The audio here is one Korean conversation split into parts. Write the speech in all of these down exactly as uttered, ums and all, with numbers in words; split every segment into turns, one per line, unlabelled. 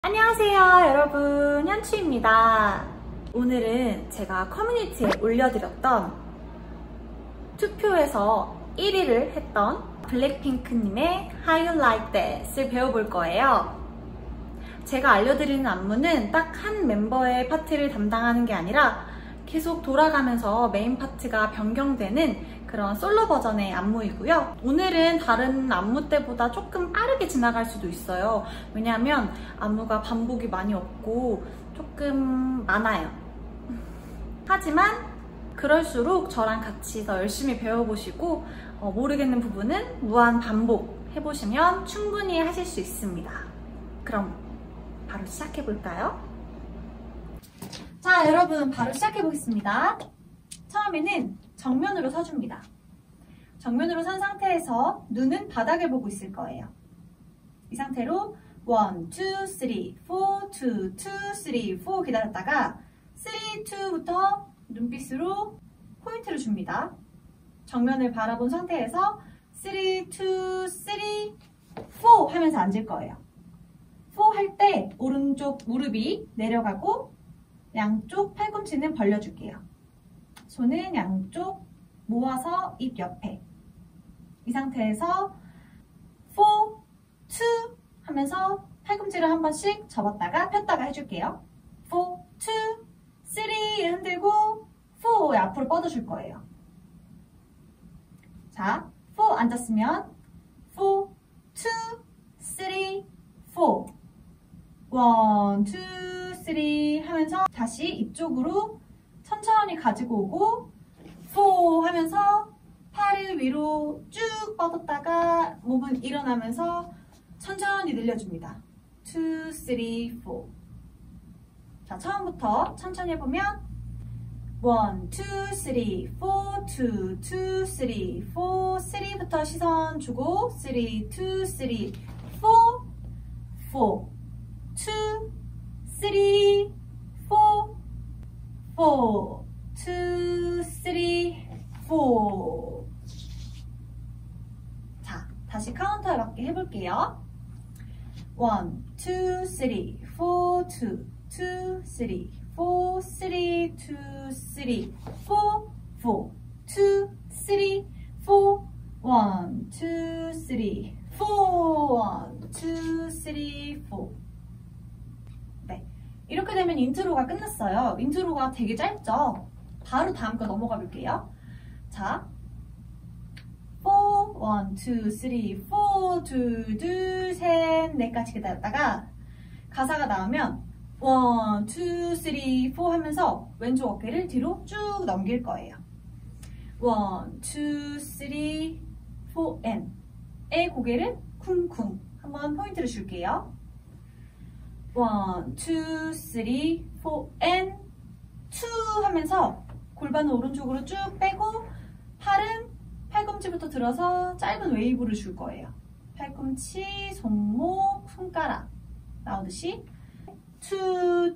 안녕하세요 여러분, 현추입니다. 오늘은 제가 커뮤니티에 올려드렸던 투표에서 일 위를 했던 블랙핑크님의 How You Like That을 배워볼 거예요. 제가 알려드리는 안무는 딱 한 멤버의 파트를 담당하는 게 아니라 계속 돌아가면서 메인 파트가 변경되는 그런 솔로 버전의 안무이고요. 오늘은 다른 안무 때보다 조금 빠르게 지나갈 수도 있어요. 왜냐하면 안무가 반복이 많이 없고 조금 많아요. 하지만 그럴수록 저랑 같이 더 열심히 배워보시고 어, 모르겠는 부분은 무한 반복 해보시면 충분히 하실 수 있습니다. 그럼 바로 시작해볼까요? 자, 여러분 바로 시작해보겠습니다. 처음에는 정면으로 서줍니다. 정면으로 선 상태에서 눈은 바닥을 보고 있을 거예요. 이 상태로 일, 이, 삼, 사, 이, 이, 이, 삼, 사 기다렸다가 삼, 이부터 눈빛으로 포인트를 줍니다. 정면을 바라본 상태에서 삼, 이, 삼, 사 하면서 앉을 거예요. 사 할 때 오른쪽 무릎이 내려가고 양쪽 팔꿈치는 벌려줄게요. 손은 양쪽 모아서 입 옆에. 이 상태에서 사, 이 하면서 팔꿈치를 한 번씩 접었다가 폈다가 해줄게요. 사, 이, 삼 흔들고 사 앞으로 뻗어줄 거예요. 자, 사 앉았으면 사, 이, 삼, 사 일, 이, 삼 하면서 다시 이쪽으로 천천히 가지고 오고 사 하면서 팔을 위로 쭉 뻗었다가 몸은 일어나면서 천천히 늘려줍니다. 이, 삼, 사. 자, 처음부터 천천히 해보면 일, 이, 삼, 사, 이, 이, 삼, 사, 삼부터 시선 주고 삼, 이, 삼, 사, 사, 사, 이, 삼, 사, 사, 이, 삼. 자, 다시 카운터에 맞게 해볼게요. 일, 이, 삼, 사, 이, 이, 삼, 사, 삼, 이, 삼, 이, 삼, 사, 이, 삼, 사, 일, 이, 삼, 사. 네, 이렇게 되면 인트로가 끝났어요. 인트로가 되게 짧죠? 바로 다음 거 넘어가 볼게요. 자, 사, 일, 이, 삼, 사, 둘, 둘, 셋, 넷까지 기다렸다가 가사가 나오면 일, 이, 삼, 사 하면서 왼쪽 어깨를 뒤로 쭉 넘길 거예요. 일, 이, 삼, 사, N 의 고개를 쿵쿵 한번 포인트를 줄게요. 일, 이, 삼, 사, N 이 하면서 골반을 오른쪽으로 쭉 빼고 팔은 팔꿈치부터 들어서 짧은 웨이브를 줄 거예요. 팔꿈치, 손목, 손가락 나오듯이 이, 이,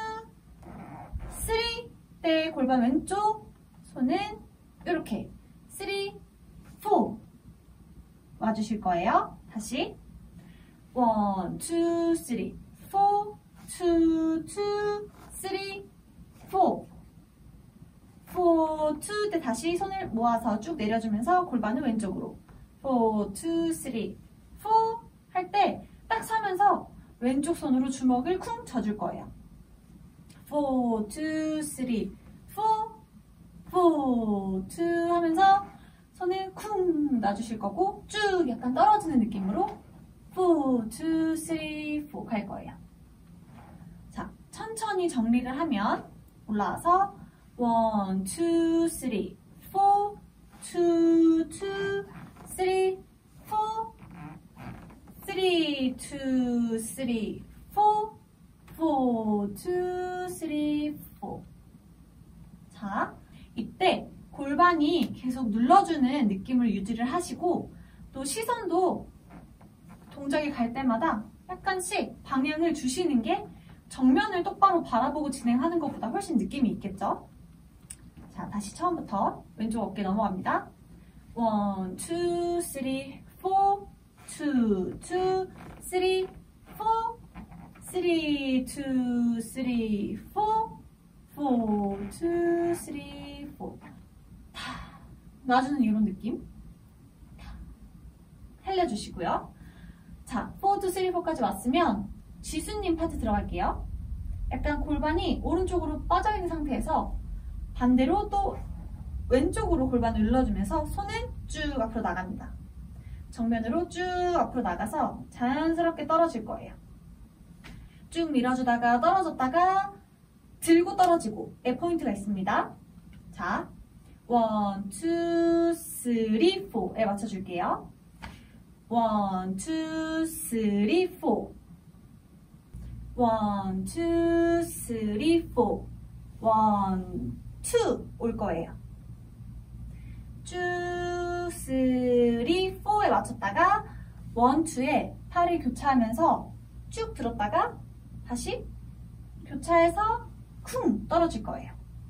삼 때 골반 왼쪽 손은 이렇게 삼, 사 와주실 거예요. 다시 일, 이, 삼, 사, 이, 이, 삼, 사 사, 이 때 다시 손을 모아서 쭉 내려주면서 골반을 왼쪽으로 사, 이, 삼, 사 할 때 딱 서면서 왼쪽 손으로 주먹을 쿵 져줄 거예요. 사, 이, 삼, 사, 사, 이 하면서 손을 쿵 놔주실 거고 쭉 약간 떨어지는 느낌으로 사, 이, 삼, 사 갈 거예요. 자, 천천히 정리를 하면 올라와서 일, 이, 삼, 사, 이, 이, 삼, 사, 삼, 이, 삼, 이, 삼, 사, 사, 이, 삼, 사. 자, 이때 골반이 계속 눌러주는 느낌을 유지를 하시고 또 시선도 동작이 갈 때마다 약간씩 방향을 주시는 게 정면을 똑바로 바라보고 진행하는 것보다 훨씬 느낌이 있겠죠? 자, 다시 처음부터 왼쪽 어깨 넘어갑니다. 일, 이, 삼, 사, 이, 이, 삼, 사, 쓰리, 투, 쓰리, 포, 포, 투, 쓰리, 포. 다 놔주는 이런 느낌. 다 살려주시고요. 자, 사, 이, 삼, 사까지 왔으면 지수님 파트 들어갈게요. 약간 골반이 오른쪽으로 빠져있는 상태에서 반대로 또 왼쪽으로 골반을 눌러주면서 손은 쭉 앞으로 나갑니다. 정면으로 쭉 앞으로 나가서 자연스럽게 떨어질 거예요. 쭉 밀어주다가 떨어졌다가 들고 떨어지고의 포인트가 있습니다. 자, 원, 투, 쓰리, 포에 맞춰줄게요. 원, 투, 쓰리, 포. 원, 투, 쓰리, 포. 원, 투 올 거예요. 쭉, 쓰리, 포에 맞췄다가 원, 투에 팔을 교차하면서 쭉 들었다가 다시 교차해서 쿵 떨어질 거예요.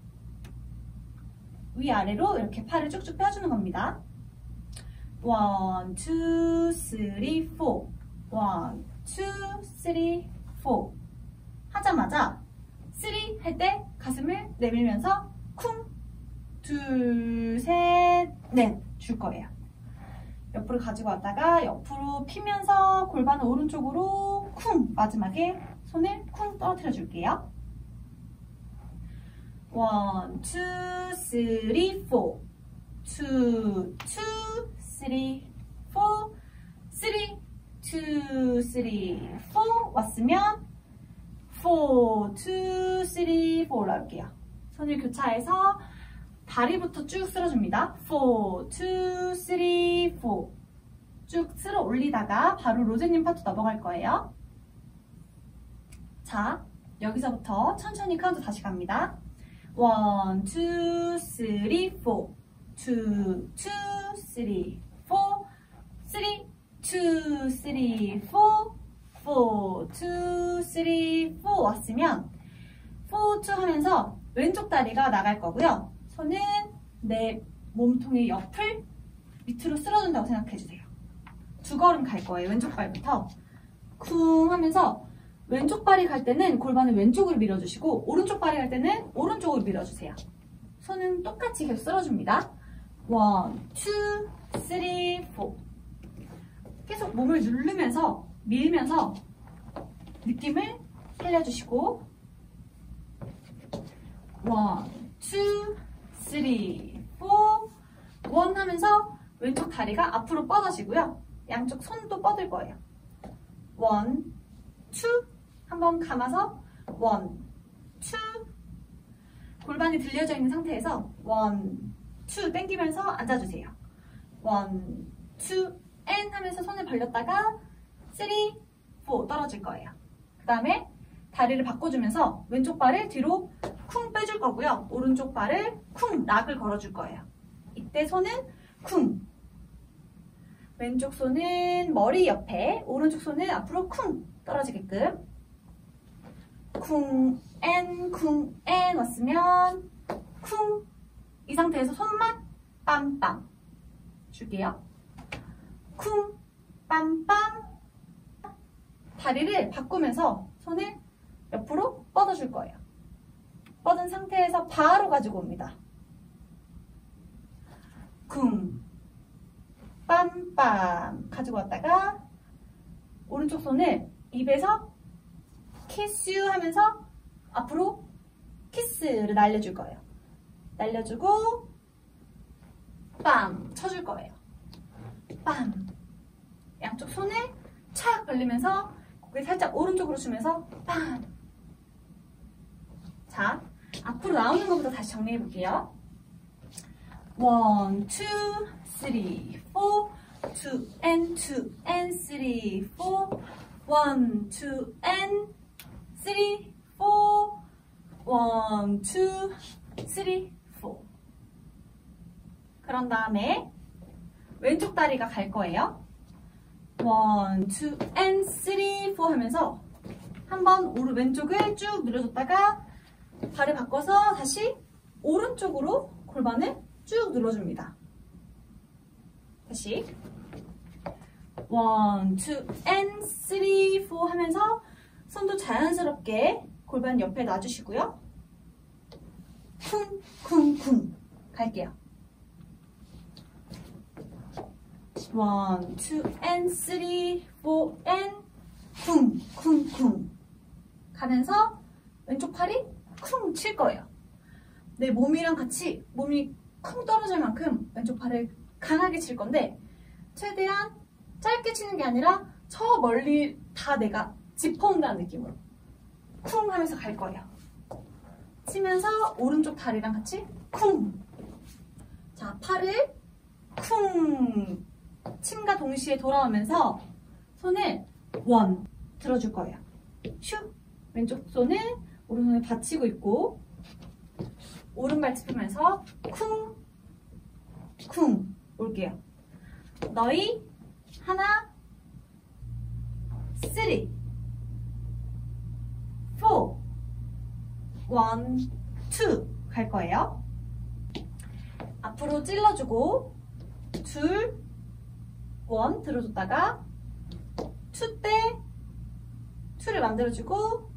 위아래로 이렇게 팔을 쭉쭉 펴주는 겁니다. 원, 투, 쓰리, 포. 원, 투, 쓰리, 포. 하자마자 쓰리 할 때 가슴을 내밀면서 쿵, 둘, 셋, 넷 줄 거예요. 옆으로 가지고 왔다가 옆으로 피면서 골반을 오른쪽으로 쿵, 마지막에 손을 쿵 떨어뜨려 줄게요. 원, 투, 쓰리, 포. 투, 투, 쓰리, 포. 쓰리, 투, 쓰리, 포. 왔으면 사, 투, 쓰리, 포 올라올게요. 손을 교차해서 다리부터 쭉 쓸어줍니다. 사, 투, 쓰리, 포. 쭉 쓸어 올리다가 바로 로제님 파트 넘어갈 거예요. 자, 여기서부터 천천히 카운트 다시 갑니다. 원, 투, 쓰리, 포. 투, 투, 쓰리, 포. 쓰리, 투, 쓰리, 포. 사, 투, 쓰리, 포 왔으면 사, 투 하면서 왼쪽 다리가 나갈 거고요. 손은 내 몸통의 옆을 밑으로 쓸어준다고 생각해주세요. 두 걸음 갈 거예요. 왼쪽 발부터 쿵 하면서 왼쪽 발이 갈 때는 골반을 왼쪽으로 밀어주시고 오른쪽 발이 갈 때는 오른쪽으로 밀어주세요. 손은 똑같이 계속 쓸어줍니다. 원, 투, 쓰리, 포. 계속 몸을 누르면서 밀면서 느낌을 살려주시고 원, 투, 쓰리, 포. 원 하면서 왼쪽 다리가 앞으로 뻗어지고요. 양쪽 손도 뻗을 거예요. 원, 투. 한번 감아서 원, 투. 골반이 들려져 있는 상태에서 원, 투 당기면서 앉아주세요. 원, 투, 앤 하면서 손을 벌렸다가 쓰리, 포 떨어질 거예요. 그 다음에 다리를 바꿔주면서 왼쪽 발을 뒤로 쿵 빼줄 거고요. 오른쪽 발을 쿵 락을 걸어줄 거예요. 이때 손은 쿵. 왼쪽 손은 머리 옆에, 오른쪽 손은 앞으로 쿵 떨어지게끔. 쿵, 앤, 쿵, 앤 왔으면 쿵. 이 상태에서 손만 빰빰 줄게요. 쿵, 빰빰. 다리를 바꾸면서 손을 옆으로 뻗어줄 거예요. 뻗은 상태에서 바로 가지고 옵니다. 쿵, 빰빰 가지고 왔다가 오른쪽 손을 입에서 키스 하면서 앞으로 키스를 날려줄 거예요. 날려주고 빰 쳐줄 거예요. 빰. 양쪽 손을 착 벌리면서 고개 살짝 오른쪽으로 주면서 빰. 자, 앞으로 나오는 것부터 다시 정리해 볼게요. 원, 투, 쓰리, 포. 투, 앤, 투, 앤, 쓰리, 포. 원, 투, 앤, 쓰리, 포. 원, 투, 쓰리, 포. 그런 다음에 왼쪽 다리가 갈 거예요. 원, 투, 앤, 쓰리, 포 하면서 한번 오른 왼쪽을 쭉 늘어줬다가 발을 바꿔서 다시 오른쪽으로 골반을 쭉 눌러줍니다. 다시 원, 투, 앤, 쓰리, 포 하면서 손도 자연스럽게 골반 옆에 놔주시고요. 쿵, 쿵, 쿵 갈게요. 원, 투, and 쓰리, 포, and 쿵, 쿵, 쿵 가면서 왼쪽 팔이 쿵 칠 거예요. 내 몸이랑 같이 몸이 쿵 떨어질 만큼 왼쪽 팔을 강하게 칠 건데 최대한 짧게 치는 게 아니라 저 멀리 다 내가 짚어온다는 느낌으로 쿵 하면서 갈 거예요. 치면서 오른쪽 다리랑 같이 쿵. 자, 팔을 쿵 침과 동시에 돌아오면서 손을 원 들어줄 거예요. 슉. 왼쪽 손은 오른손에 받치고 있고 오른발 짚으면서 쿵 쿵 올게요. 너희 하나 쓰리 포 원 투 갈 거예요. 앞으로 찔러주고 둘 원 들어줬다가 투 때 투를 만들어주고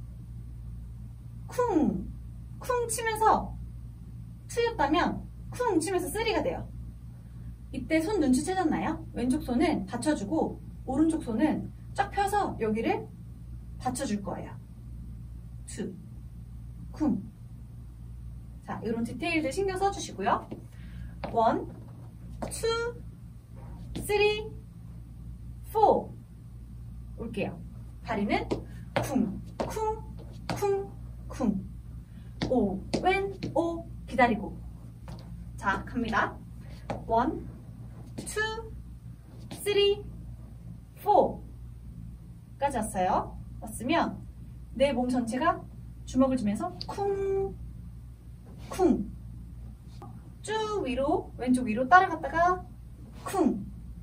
쿵 쿵 치면서 투였다면 쿵 치면서 쓰리가 돼요. 이때 손 눈치채셨나요? 왼쪽 손은 받쳐주고 오른쪽 손은 쫙 펴서 여기를 받쳐줄 거예요. 투, 쿵. 자, 이런 디테일들 신경 써주시고요. 원, 투, 쓰리, 포 올게요. 다리는 쿵, 쿵, 쿵, 쿵. 오, 왼, 오 기다리고. 자, 갑니다. 원, 투, 쓰리, 포 까지 왔어요. 왔으면 내 몸 전체가 주먹을 쥐면서 쿵, 쿵. 쭉 위로, 왼쪽 위로 따라갔다가 쿵,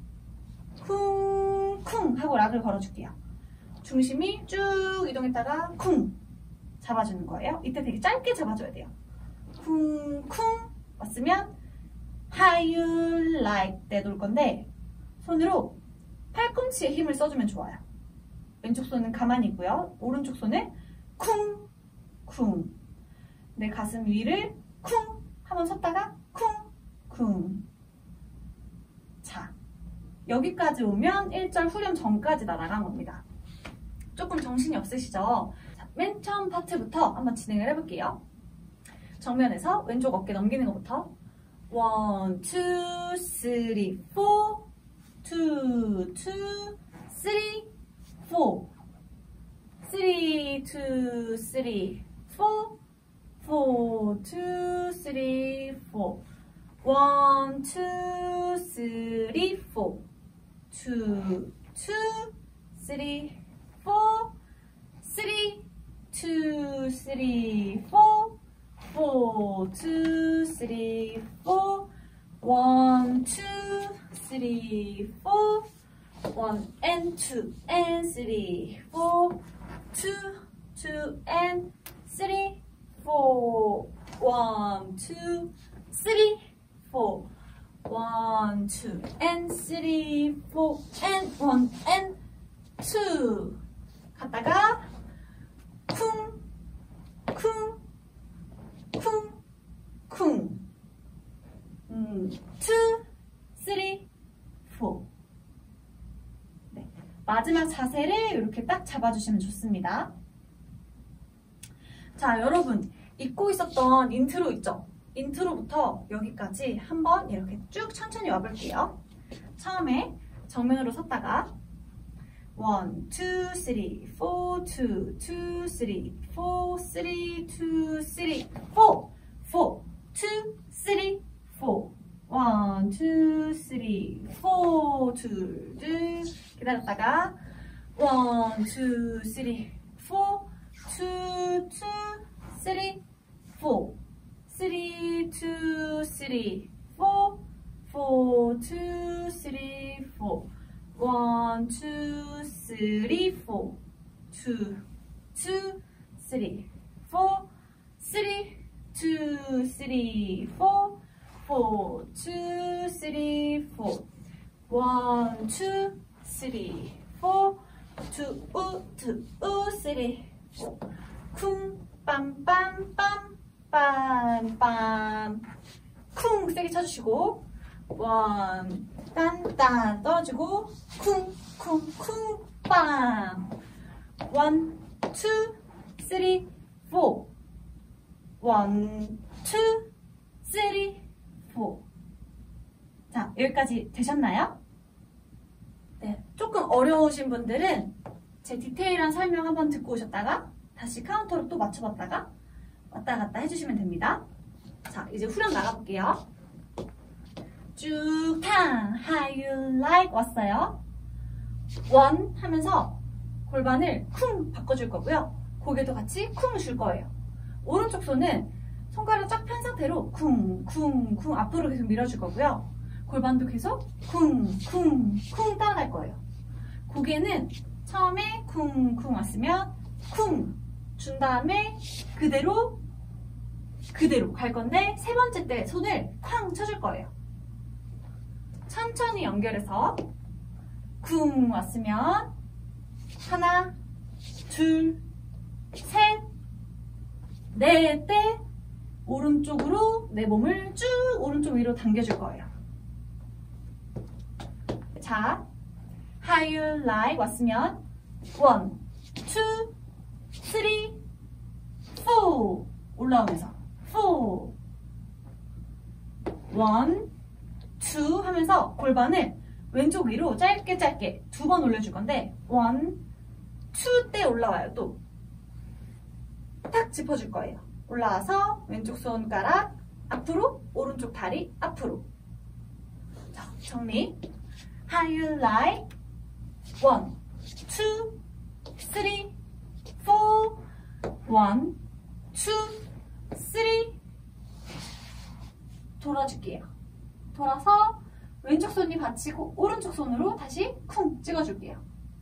쿵, 쿵 하고 락을 걸어줄게요. 중심이 쭉 이동했다가 쿵 잡아주는 거예요. 이때 되게 짧게 잡아줘야 돼요. 쿵, 쿵 왔으면 How you like that 올 건데 손으로 팔꿈치에 힘을 써주면 좋아요. 왼쪽 손은 가만히 있고요. 오른쪽 손은 쿵, 쿵. 내 가슴 위를 쿵 한번 섰다가 쿵, 쿵. 자, 여기까지 오면 일 절 후렴 전까지 날아간 겁니다. 조금 정신이 없으시죠? 자, 맨 처음 파트부터 한번 진행을 해볼게요. 정면에서 왼쪽 어깨 넘기는 것부터 원, 투, 쓰리, 포, 투, 투, 쓰리, 포, 쓰리, 투, 쓰리, 포, 포, 투, 쓰리, 포, 원, 투, 쓰리, 포, 투, 투, 쓰리, 포, 쓰리, 투, 쓰리, 포, four, two, three, four, one, two, three, four, one and two and three, four, two, two and three, four, one, two, three, four, one, two and three, four and one and two. 갔다가 쿵, 쿵. 쿵, 쿵. 음, two, three, four. 네. 마지막 자세를 이렇게 딱 잡아주시면 좋습니다. 자, 여러분 잊고 있었던 인트로 있죠? 인트로부터 여기까지 한번 이렇게 쭉 천천히 와볼게요. 처음에 정면으로 섰다가 one, two, three, four, two, two, three, four, three, two, three, four, four, two, three, four, one, two, three, four, 둘, 둘 기다렸다가 one, two, three, four, two, two, three, four, three, two, three, four, four, two, three, four. One, two, three, four, two, two, three, four, three, two, three, four, four, two, three, four, one, two, three, four, 투, 우, 투, 우, 쓰리, 포. 쿵, 빰, 빰, 빰, 빰, 빰. 쿵, 세게 쳐주시고. 원, 딴, 딴, 떨어지고. 쿵, 쿵, 쿵, 빰. 원, 투, 쓰리, 포. 원, 투, 쓰리, 포. 자, 여기까지 되셨나요? 네, 조금 어려우신 분들은 제 디테일한 설명 한번 듣고 오셨다가 다시 카운터로 또 맞춰봤다가 왔다 갔다 해주시면 됩니다. 자, 이제 후렴 나가볼게요. 쭉 탕, how you like 왔어요. 원 하면서 골반을 쿵 바꿔줄 거고요. 고개도 같이 쿵 줄 거예요. 오른쪽 손은 손가락 쫙 편 상태로 쿵, 쿵, 쿵 앞으로 계속 밀어줄 거고요. 골반도 계속 쿵, 쿵, 쿵 따라갈 거예요. 고개는 처음에 쿵, 쿵 왔으면 쿵 준 다음에 그대로 그대로 갈 건데 세 번째 때 손을 쾅 쳐줄 거예요. 천천히 연결해서 쿵 왔으면 하나, 둘, 셋, 넷 때 오른쪽으로 내 몸을 쭉 오른쪽 위로 당겨줄 거예요. 자, how you like 왔으면 one, two, three, four 올라오면서 four, one, two 하면서 골반을 왼쪽 위로 짧게 짧게 두 번 올려줄 건데 one, two 때 올라와요. 또 탁 짚어줄 거예요. 올라와서 왼쪽 손가락 앞으로, 오른쪽 다리 앞으로. 자, 정리. How you like? One, two, three, four. One, two, three. 돌아줄게요. 돌아서 왼쪽 손이 받치고 오른쪽 손으로 다시 쿵 찍어줄게요.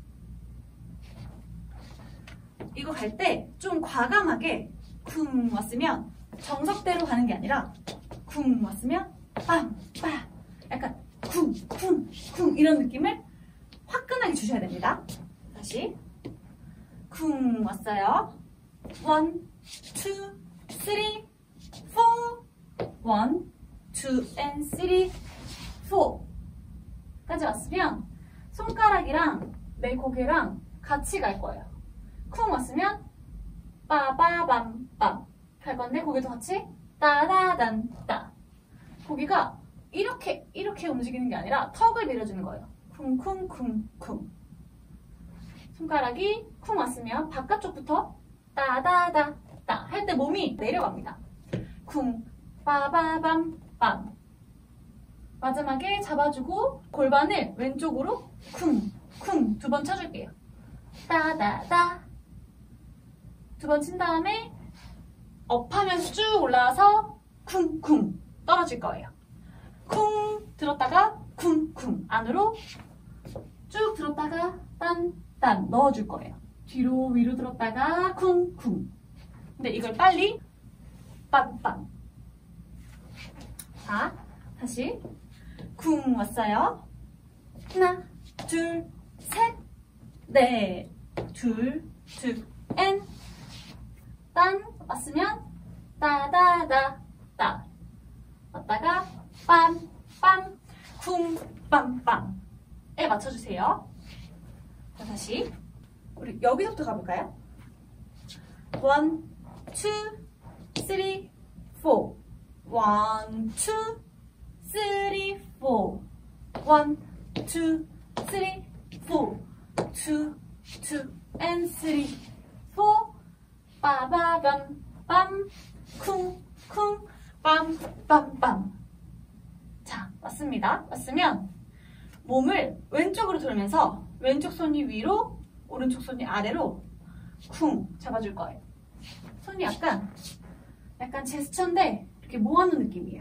이거 갈 때 좀 과감하게 쿵 왔으면 정석대로 가는 게 아니라 쿵 왔으면 빰, 빰 약간 쿵, 쿵, 쿵 이런 느낌을 화끈하게 주셔야 됩니다. 다시 쿵 왔어요. 원, 투, 쓰리, 포. 원, 투, 앤 쓰리, 포 까지 왔으면 손가락이랑 내 고개랑 같이 갈 거예요. 쿵 왔으면 빠바밤빰 갈 건데 고개도 같이 따다단 따. 고개가 이렇게 이렇게 움직이는 게 아니라 턱을 밀어주는 거예요. 쿵쿵쿵쿵. 손가락이 쿵 왔으면 바깥쪽부터 따다다 따 할 때 몸이 내려갑니다. 쿵 빠바밤빰. 마지막에 잡아주고 골반을 왼쪽으로 쿵 쿵 두 번 쳐줄게요. 따다다 두 번 친 다음에 업하면서 쭉 올라와서 쿵쿵 떨어질 거예요. 쿵 들었다가 쿵쿵 안으로 쭉 들었다가 딴딴 넣어줄 거예요. 뒤로 위로 들었다가 쿵쿵. 근데 이걸 빨리 빰빰. 자, 다시 쿵 왔어요. 하나, 둘, 셋, 넷, 둘, 둘, 앤 딴 왔으면 따다다 따 왔다가 빰빰 쿵 빰빰에 맞춰주세요. 자, 다시 우리 여기서부터 가볼까요? 원, 투, 쓰리, 포. 원, 투, 쓰리, 포. 원, 투, 쓰리, 포. 투, 투, 앤 쓰리, 포. 빠바밤 빰 쿵쿵 빰빰빰. 자, 왔습니다. 왔으면 몸을 왼쪽으로 돌면서 왼쪽 손이 위로 오른쪽 손이 아래로 쿵 잡아줄 거예요. 손이 약간 약간 제스처인데 이렇게 모아놓은 느낌이에요.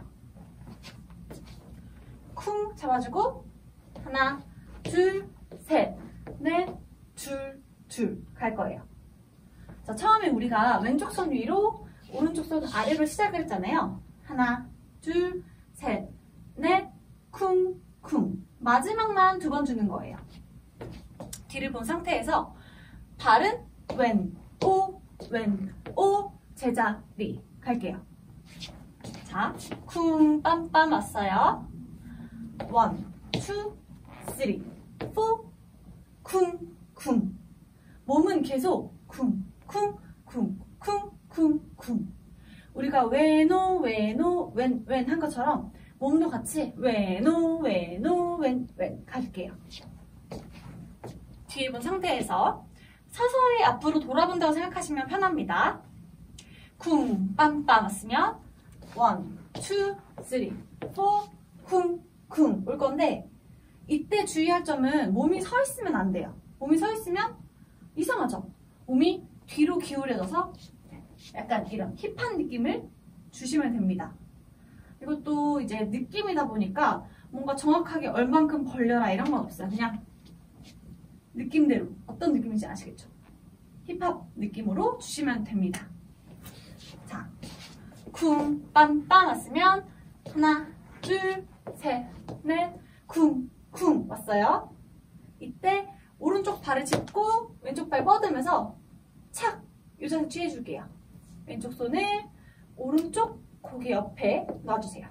쿵 잡아주고 하나 둘 셋 넷 둘 둘 갈 거예요. 자, 처음에 우리가 왼쪽 손 위로 오른쪽 손 아래로 시작을 했잖아요. 하나, 둘, 셋, 넷, 쿵, 쿵. 마지막만 두 번 주는 거예요. 뒤를 본 상태에서 발은 왼, 오, 왼, 오, 제자리 갈게요. 자, 쿵, 빰빰 왔어요. 원, 투, 쓰리, 포, 쿵, 쿵. 몸은 계속 쿵, 쿵, 쿵, 쿵, 쿵, 쿵. 우리가 왼오, 왼오, 왼, 왼 한 것처럼 몸도 같이 왼오, 왼오, 왼, 왼 갈게요. 뒤에 본 상태에서 서서히 앞으로 돌아본다고 생각하시면 편합니다. 쿵, 빰빰 왔으면 원, 투, 쓰리, 포, 쿵, 쿵 올 건데 이때 주의할 점은 몸이 서 있으면 안 돼요. 몸이 서 있으면 이상하죠? 몸이 뒤로 기울여져서 약간 이런 힙한 느낌을 주시면 됩니다. 이것도 이제 느낌이다 보니까 뭔가 정확하게 얼만큼 벌려라 이런 건 없어요. 그냥 느낌대로 어떤 느낌인지 아시겠죠? 힙합 느낌으로 주시면 됩니다. 자, 쿵, 빰빰 왔으면 하나, 둘, 셋, 넷, 쿵, 쿵 왔어요. 이때 오른쪽 발을 짚고 왼쪽 발 뻗으면서 착! 이 자세 취해줄게요. 왼쪽 손을 오른쪽 고개 옆에 놔주세요.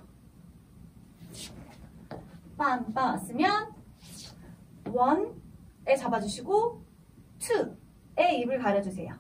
빰빰 왔으면 원에 잡아주시고 투에 입을 가려주세요.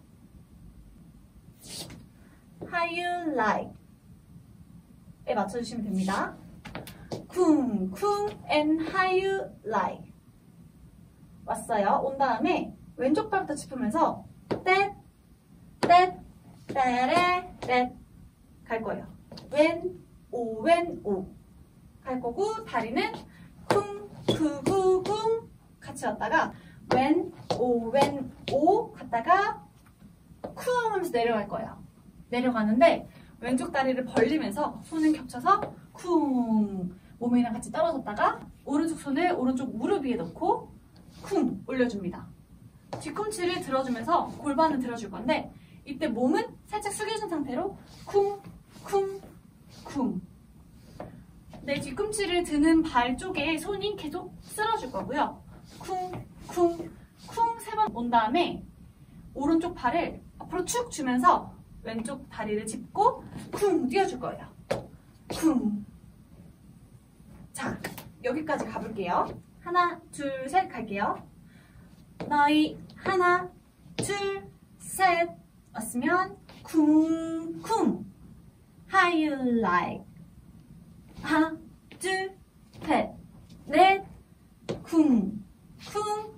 How you like 에 맞춰주시면 됩니다. 쿵, 쿵, and how you like 왔어요. 온 다음에 왼쪽 발부터 짚으면서 떼, 떼, 떼레, 떼 갈 거예요. 왼, 오, 왼, 오 갈 거고 다리는 쿵, 크구, 쿵 같이 왔다가 왼, 오, 왼, 오 갔다가 쿵 하면서 내려갈 거예요. 내려가는데 왼쪽 다리를 벌리면서 손을 겹쳐서 쿵 몸이랑 같이 떨어졌다가 오른쪽 손을 오른쪽 무릎 위에 넣고 쿵 올려줍니다. 뒤꿈치를 들어주면서 골반을 들어줄 건데 이때 몸은 살짝 숙여준 상태로 쿵, 쿵, 쿵. 내 뒤꿈치를 드는 발 쪽에 손이 계속 쓸어줄 거고요. 쿵, 쿵, 쿵 세 번 온 다음에 오른쪽 발을 앞으로 축 주면서 왼쪽 다리를 짚고 쿵 뛰어줄 거예요. 쿵. 자, 여기까지 가볼게요. 하나, 둘, 셋 갈게요. 너희 하나, 둘, 셋 왔으면 쿵, 쿵. How you like? 하나, 둘, 셋, 넷, 쿵, 쿵.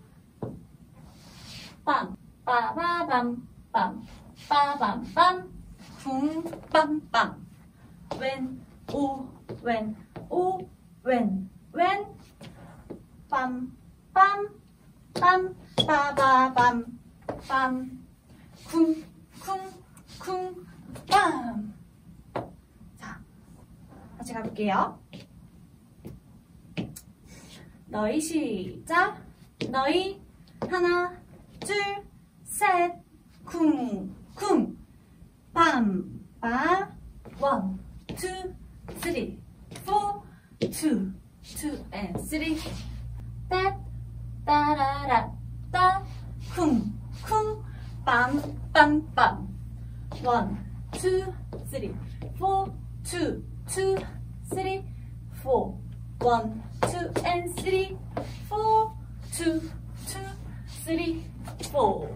빰, 빠바밤, 빰, 빠밤빰, 쿵, 빰빰. 왼, 오, 왼, 오, 왼, 왼. 빰, 빰, 빰, 빠바밤, 빰. 쿵, 쿵, 쿵, 빰. 자, 같이 가볼게요. 너희 시작. 너희 하나, 둘, 셋, 쿵, 쿵. 빰, 빠. 원, 투, 쓰리, 포, 투, 투, and 쓰리. 따, 따라라, 따. 쿵, 쿵. 빰, 빰, 빰. 원, 투, 쓰리, 포, 투, 투, 쓰리, 포. 원, 투, and 쓰리, 포, 투, 투, 쓰리, 포.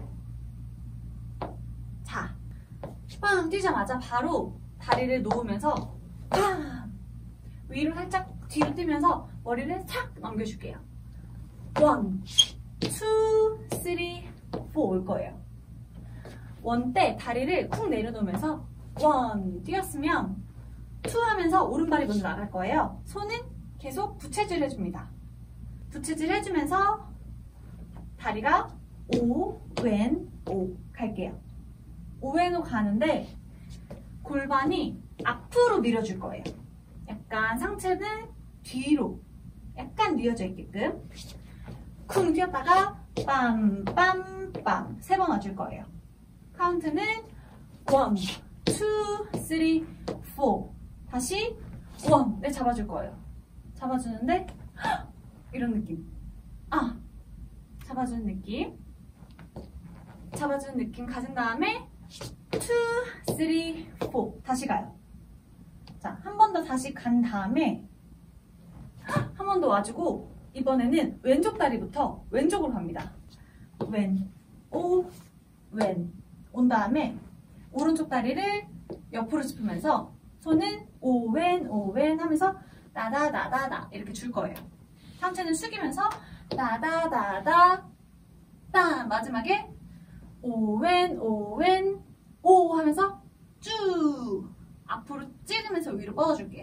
자, 빵 뛰자마자 바로 다리를 놓으면서 팡! 위로 살짝 뒤로 뛰면서 머리를 착 넘겨줄게요. 원, 투, 쓰리, 포 올 거예요. 원 때 다리를 쿵 내려놓으면서 원 뛰었으면 투 하면서 오른발이 먼저 나갈 거예요. 손은 계속 부채질 해줍니다. 부채질 해주면서 다리가 오, 왼, 오 갈게요. 오, 왼, 오 가는데 골반이 앞으로 밀어줄 거예요. 약간 상체는 뒤로 약간 뉘어져 있게끔 쿵 뛰었다가 빰, 빰, 빰 세 번 와줄 거예요. 카운트는 원, 투, 쓰리, 포. 다시 원, 네 잡아줄 거예요. 잡아주는데 이런 느낌. 아, 잡아주는 느낌. 잡아주는 느낌 가진 다음에 투, 쓰리, 포 다시 가요. 자, 한 번 더 다시 간 다음에 한 번 더 와주고 이번에는 왼쪽 다리부터 왼쪽으로 갑니다. 왼, 오, 왼. 온 다음에 오른쪽 다리를 옆으로 짚으면서 손은 오, 왼, 오, 왼 하면서 따다다다다 이렇게 줄 거예요. 상체는 숙이면서 따다다다 따 마지막에 오, 왼, 오, 왼, 오 하면서 쭉 앞으로 찌르면서 위로 뻗어줄게요.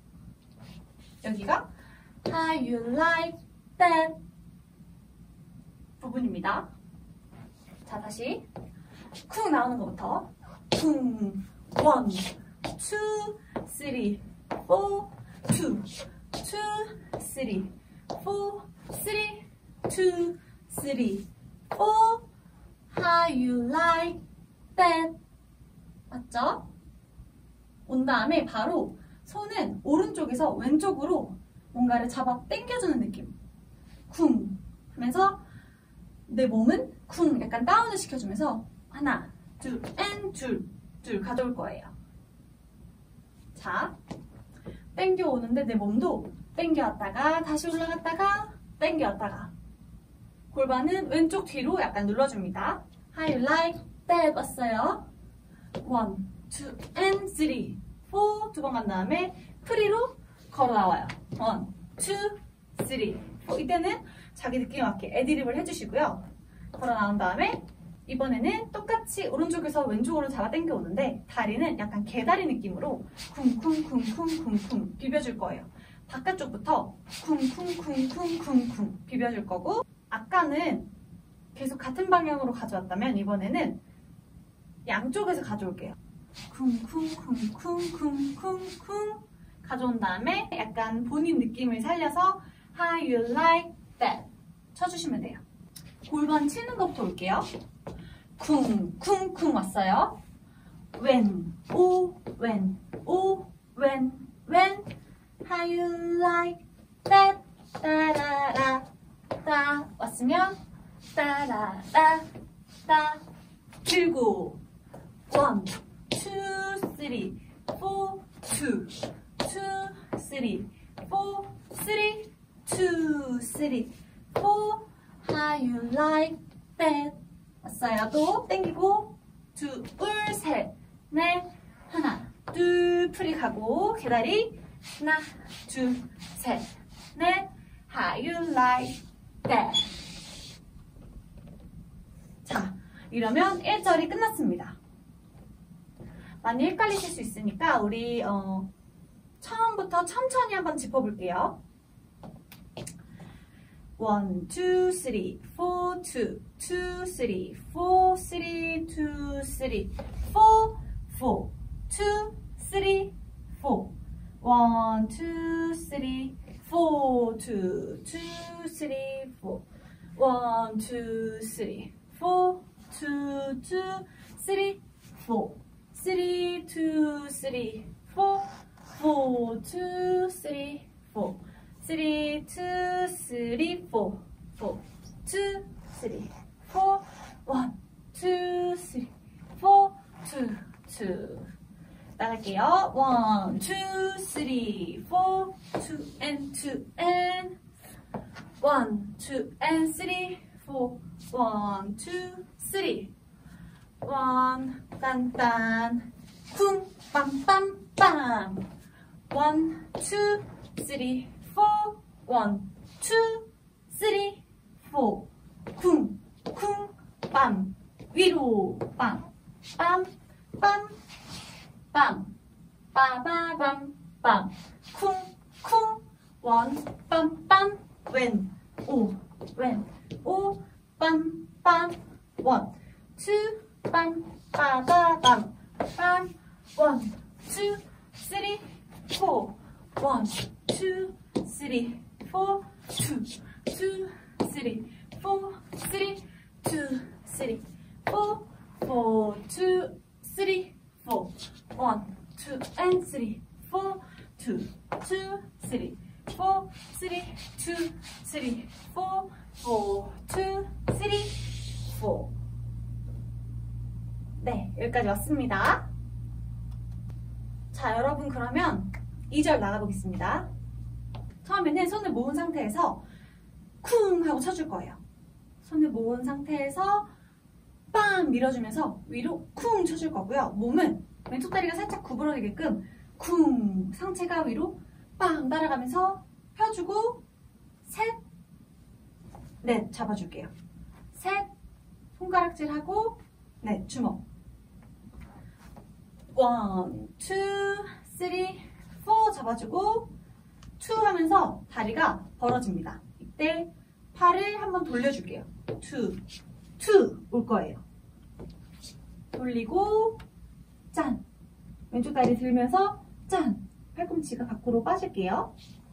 여기가 How you like that 부분입니다. 자, 다시 쿵 나오는 것부터 쿵 원, 투, 쓰리, 포, 투, 투, 쓰리, 포, 쓰리, 투, 쓰리, 포 How you like that 맞죠? 온 다음에 바로 손은 오른쪽에서 왼쪽으로 뭔가를 잡아 당겨주는 느낌. 쿵 하면서 내 몸은 쿵 약간 다운을 시켜주면서 하나, 둘, 앤, 둘, 둘 가져올 거예요. 자, 당겨 오는데 내 몸도 당겨왔다가 다시 올라갔다가 당겨왔다가 골반은 왼쪽 뒤로 약간 눌러줍니다. How you like that 왔어요. 원, 투, 앤, 쓰리, 포 두 번 간 다음에 프리로 걸어 나와요. 원, 투, 쓰리, 포 이때는 자기 느낌에 맞게 애드립을 해주시고요. 걸어 나온 다음에 이번에는 똑같이 오른쪽에서 왼쪽으로 잡아 당겨 오는데 다리는 약간 개다리 느낌으로 쿵쿵쿵쿵쿵쿵 비벼줄 거예요. 바깥쪽부터 쿵쿵쿵쿵쿵쿵 비벼줄 거고 아까는 계속 같은 방향으로 가져왔다면 이번에는 양쪽에서 가져올게요. 쿵쿵쿵쿵쿵쿵쿵 가져온 다음에 약간 본인 느낌을 살려서 How you like that 쳐주시면 돼요. 골반 치는 것부터 올게요. 쿵쿵쿵 왔어요. 왼, 오, 왼, 오, 왼, 왼 How you like that 따라라 따 왔으면 따라라 따 들고 원, 투, 쓰리, 포, 투, 투, 쓰리, 포, 쓰리, 투, 쓰리, 포 How you like that 왔어요. 또 땡기고 둘, 셋, 넷 하나, 둘 프리 가고 개다리 하나, 둘, 셋, 넷 How you like that 자, 이러면 일 절이 끝났습니다. 많이 헷갈리실 수 있으니까 우리 어, 처음부터 천천히 한번 짚어볼게요. 원, 투, 쓰리, 포, 투, 투, 쓰리, 포, 쓰리, 투, 쓰리, 포, 포, 투, 쓰리, 포, 원, 투, 쓰리, 포, 투, 투, 쓰리, 포, 원, 투, 쓰리, 포, 투, 투, 쓰리, 포, 쓰리, 투, 쓰리, 포, 포, 투, 쓰리, 포 쓰리, 투, 쓰리, 포, 포, 투, 쓰리, 포, 원, 투, 쓰리, 포, 투, 투 나갈게요. 원, 투, 쓰리, 포, 투, 앤, 투, 앤 원, 투, 앤, 쓰리, 포, 원, 투, 쓰리 원, 딴딴 쿵, 빰빰빰 원, 투, 쓰리, 포 원, 투, 쓰리, 포 쿵, 쿵, 빰 위로 빰, 빰, 빰, 빰 빠바밤, 빰 쿵, 쿵 원, 빰, 빰 왼, 오, 왼, 오 빰, 빰 원, 투, 빰, 빠바밤 빰 원, 투, 쓰리, 포 원, 투, 쓰리, 포, 투, 투, 쓰리, 포, 쓰리, 투, 쓰리, 포, 포, 투, 쓰리, 포, 원, 투, 앤 쓰리, 포, 투, 투, 쓰리, 포, 쓰리, 투, 쓰리, 포, four, two, three, four. 네, 여기까지 왔습니다. 자, 여러분 그러면 이 절 나가보겠습니다. 처음에는 손을 모은 상태에서 쿵 하고 쳐줄 거예요. 손을 모은 상태에서 빵 밀어주면서 위로 쿵 쳐줄 거고요. 몸은 왼쪽 다리가 살짝 구부러지게끔 쿵, 상체가 위로 빵 따라가면서 펴주고 셋, 넷 잡아줄게요. 셋, 손가락질하고 넷, 주먹. 원, 투, 쓰리, 포 잡아주고 투 하면서 다리가 벌어집니다. 이때 팔을 한번 돌려줄게요. 투, 투 올 거예요. 돌리고 짠! 왼쪽 다리 들면서 짠! 팔꿈치가 밖으로 빠질게요.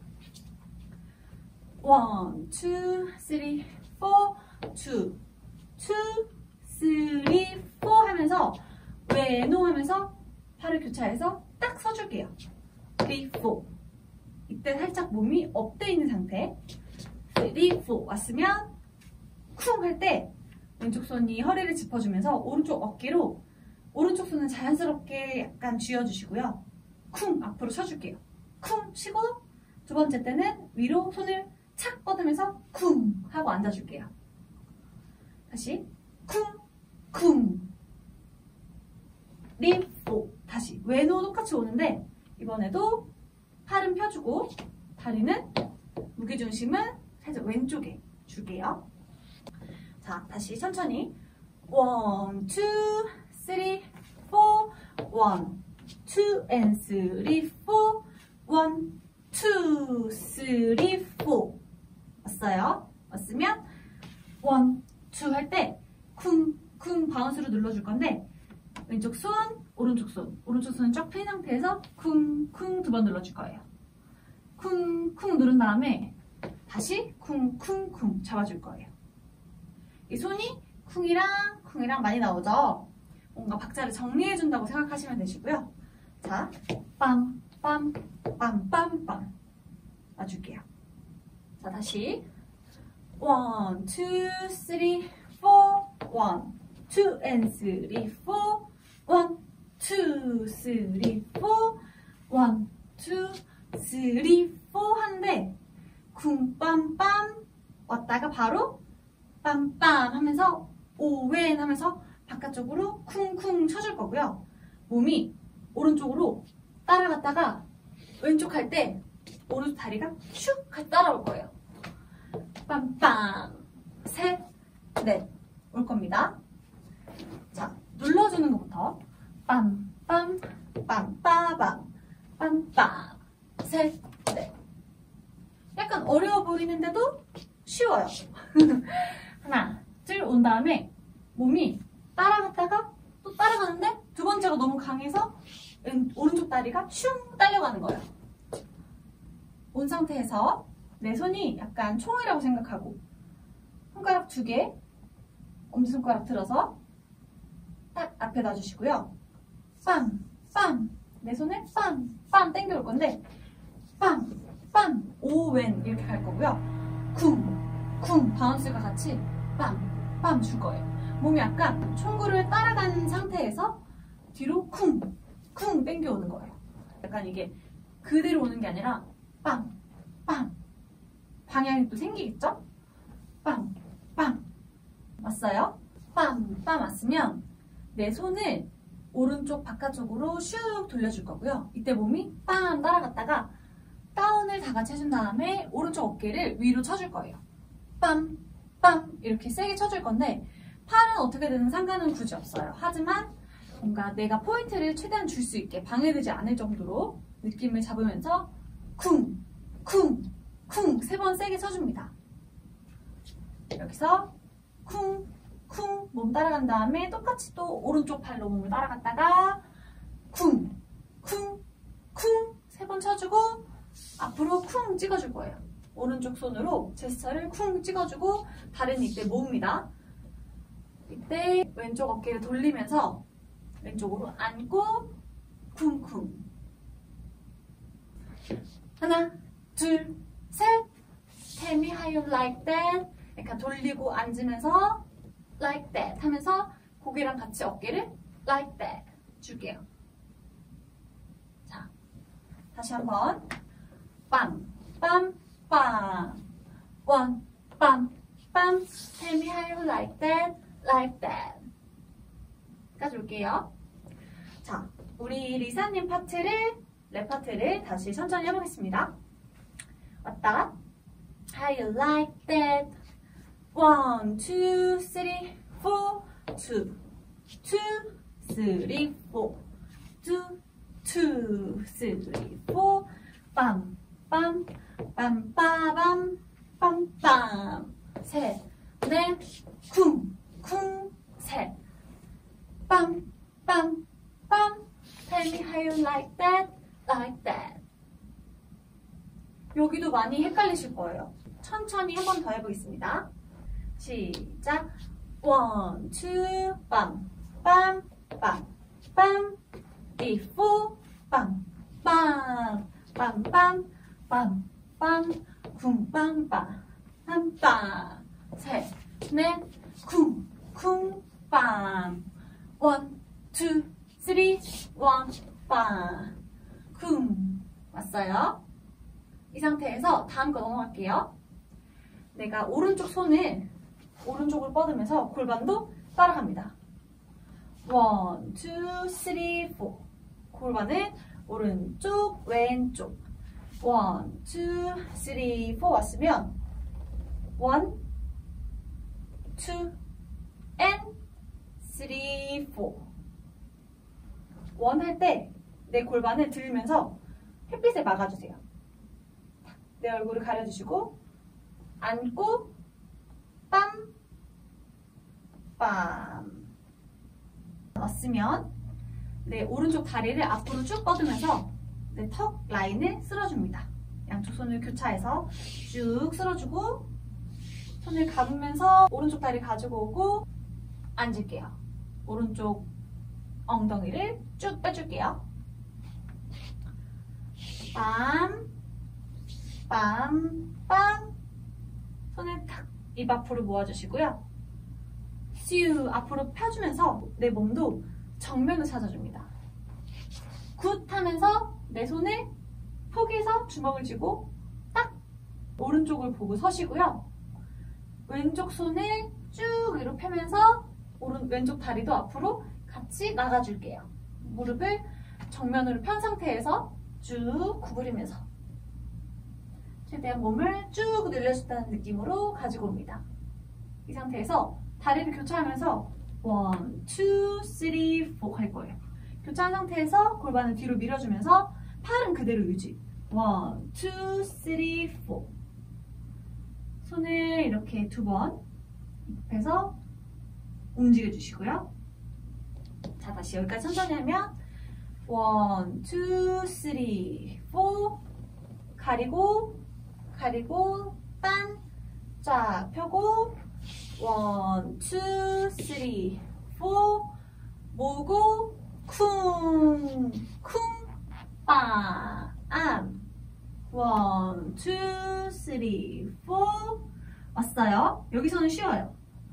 원, 투, 쓰리, 포, 투, 투, 쓰리, 포 하면서 왼호 하면서 팔을 교차해서 딱 서줄게요. 쓰리, 포. 이때 살짝 몸이 업돼 있는 상태. 쓰리, 포 왔으면 쿵 할 때 왼쪽 손이 허리를 짚어주면서 오른쪽 어깨로 오른쪽 손은 자연스럽게 약간 쥐어주시고요. 쿵 앞으로 쳐줄게요. 쿵 치고 두 번째 때는 위로 손을 착 뻗으면서 쿵 하고 앉아줄게요. 다시 쿵 쿵 리포. 다시 왼호 똑같이 오는데 이번에도 팔은 펴주고 다리는 무게중심은 살짝 왼쪽에 줄게요. 자, 다시 천천히 원, 투, 쓰리, 포, 원, 투, and 쓰리, 포, 원, 투, 쓰리, 포. 왔어요? 왔으면 원, 투 할 때 쿵, 쿵 바운스로 눌러줄 건데 왼쪽 손, 오른쪽 손, 오른쪽 손은 쫙 펴인 상태에서 쿵, 쿵 두 번 눌러줄 거예요. 쿵, 쿵 누른 다음에 다시 쿵, 쿵, 쿵 잡아줄 거예요. 이 손이 쿵이랑 쿵이랑 많이 나오죠? 뭔가 박자를 정리해준다고 생각하시면 되시고요. 자, 빰, 빰, 빰, 빰, 빰 놔줄게요. 자, 다시 원, 투, 쓰리, 포, 원, 투, and 쓰리, 포, 원, 투, 쓰리, 포, 원, 투, 쓰리, 포 한데 쿵, 빰, 빰 왔다가 바로 빰빰 하면서 오웬 하면서 바깥쪽으로 쿵쿵 쳐줄 거고요. 몸이 오른쪽으로 따라갔다가 왼쪽 할 때 오른쪽 다리가 슉 같이 따라올 거예요. 빰빰 셋, 넷 올 겁니다. 자, 눌러주는 것부터 빰빰 빰빠밤 빰빰 셋, 넷. 약간 어려워 보이는데도 쉬워요. 하나, 둘 온 다음에 몸이 따라갔다가 또 따라가는데 두 번째가 너무 강해서 왼, 오른쪽 다리가 슝 딸려가는 거예요. 온 상태에서 내 손이 약간 총이라고 생각하고 손가락 두 개, 엄지손가락 들어서 딱 앞에 놔주시고요. 빰, 빰, 내 손을 빰, 빰 당겨올 건데 빰, 빰, 오웬 이렇게 갈 거고요. 쿵, 쿵 바운스가 같이 빰, 빰 줄 거예요. 몸이 약간 총구를 따라가는 상태에서 뒤로 쿵, 쿵 당겨오는 거예요. 약간 이게 그대로 오는 게 아니라 빵, 빵 방향이 또 생기겠죠? 빵, 빵 왔어요? 빵, 빵 왔으면 내 손을 오른쪽 바깥쪽으로 슉 돌려줄 거고요. 이때 몸이 빵 따라갔다가 다운을 다 같이 해준 다음에 오른쪽 어깨를 위로 쳐줄 거예요. 빰, 빰 이렇게 세게 쳐줄 건데 팔은 어떻게 되든 상관은 굳이 없어요. 하지만 뭔가 내가 포인트를 최대한 줄 수 있게 방해되지 않을 정도로 느낌을 잡으면서 쿵, 쿵, 쿵 세 번 세게 쳐줍니다. 여기서 쿵, 쿵 몸 따라간 다음에 똑같이 또 오른쪽 팔로 몸을 따라갔다가 쿵, 쿵, 쿵 세 번 쳐주고 앞으로 쿵 찍어줄 거예요. 오른쪽 손으로 제스처를 쿵 찍어주고 다리는 이때 모읍니다. 이때 왼쪽 어깨를 돌리면서 왼쪽으로 안고 쿵쿵 하나, 둘, 셋 Tell me how you like that 약간 돌리고 앉으면서 like that 하면서 고개랑 같이 어깨를 like that 줄게요. 자, 다시 한번 빰, 빰, 빰 one, 빰, 빰 Tell me how you like that, like that 까지 올게요. 자, 우리 리사님 파트를 랩 파트를 다시 천천히 해보겠습니다. 왔다 How you like that one, two, three, four two, two, three, four two, two, three, four 빰, 빰, 빰, 빠밤 빰빰 셋, 넷, 쿵, 쿵, 셋 빰, 빰, 빰 Tell me how you like that, like that 여기도 많이 헷갈리실 거예요. 천천히 한 번 더 해보겠습니다. 시작 one, two, 빰, 빰, 빰, 빰 three, four, 빰, 빰, 빰, 빰, 빰, 빰 쿵, 빰, 빰, 빰, 빰 셋, 넷, 쿵, 쿵, 빰 one, two, three, one, 빰 쿵 왔어요. 이 상태에서 다음 거 넘어갈게요. 내가 오른쪽 손을 오른쪽을 뻗으면서 골반도 따라갑니다. one, two, three, four 골반을 오른쪽, 왼쪽 one, two, three, four 왔으면 one, two, and three, four 원 할 때 내 골반을 들면서 햇빛을 막아주세요. 내 얼굴을 가려주시고 앉고 빰, 빰 왔으면 내 오른쪽 다리를 앞으로 쭉 뻗으면서 내 턱 라인을 쓸어줍니다. 양쪽 손을 교차해서 쭉 쓸어주고 손을 감으면서 오른쪽 다리 가지고 오고 앉을게요. 오른쪽 엉덩이를 쭉 빼줄게요. 빰, 빰, 빰 손을 탁 입 앞으로 모아주시고요. 슈 앞으로 펴주면서 내 몸도 정면을 찾아줍니다. 굿 하면서 내 손을 포개서 주먹을 쥐고 딱 오른쪽을 보고 서시고요. 왼쪽 손을 쭉 위로 펴면서 오른, 왼쪽 다리도 앞으로 같이 나가줄게요. 무릎을 정면으로 편 상태에서 쭉 구부리면서 최대한 몸을 쭉 늘려준다는 느낌으로 가지고 옵니다. 이 상태에서 다리를 교차하면서 one, two, three, four 할 거예요. 교차한 상태에서 골반을 뒤로 밀어주면서 팔은 그대로 유지. one, two, three, four 손을 이렇게 두 번 입혀서 움직여 주시고요. 자, 다시 여기까지 천천히 하면 one, two, three, four 가리고 가리고 딴 쫙 펴고 one, two, three, four 모으고 쿵, 쿵, 빰, 암 one, two, three, four 왔어요. 여기서는 쉬워요.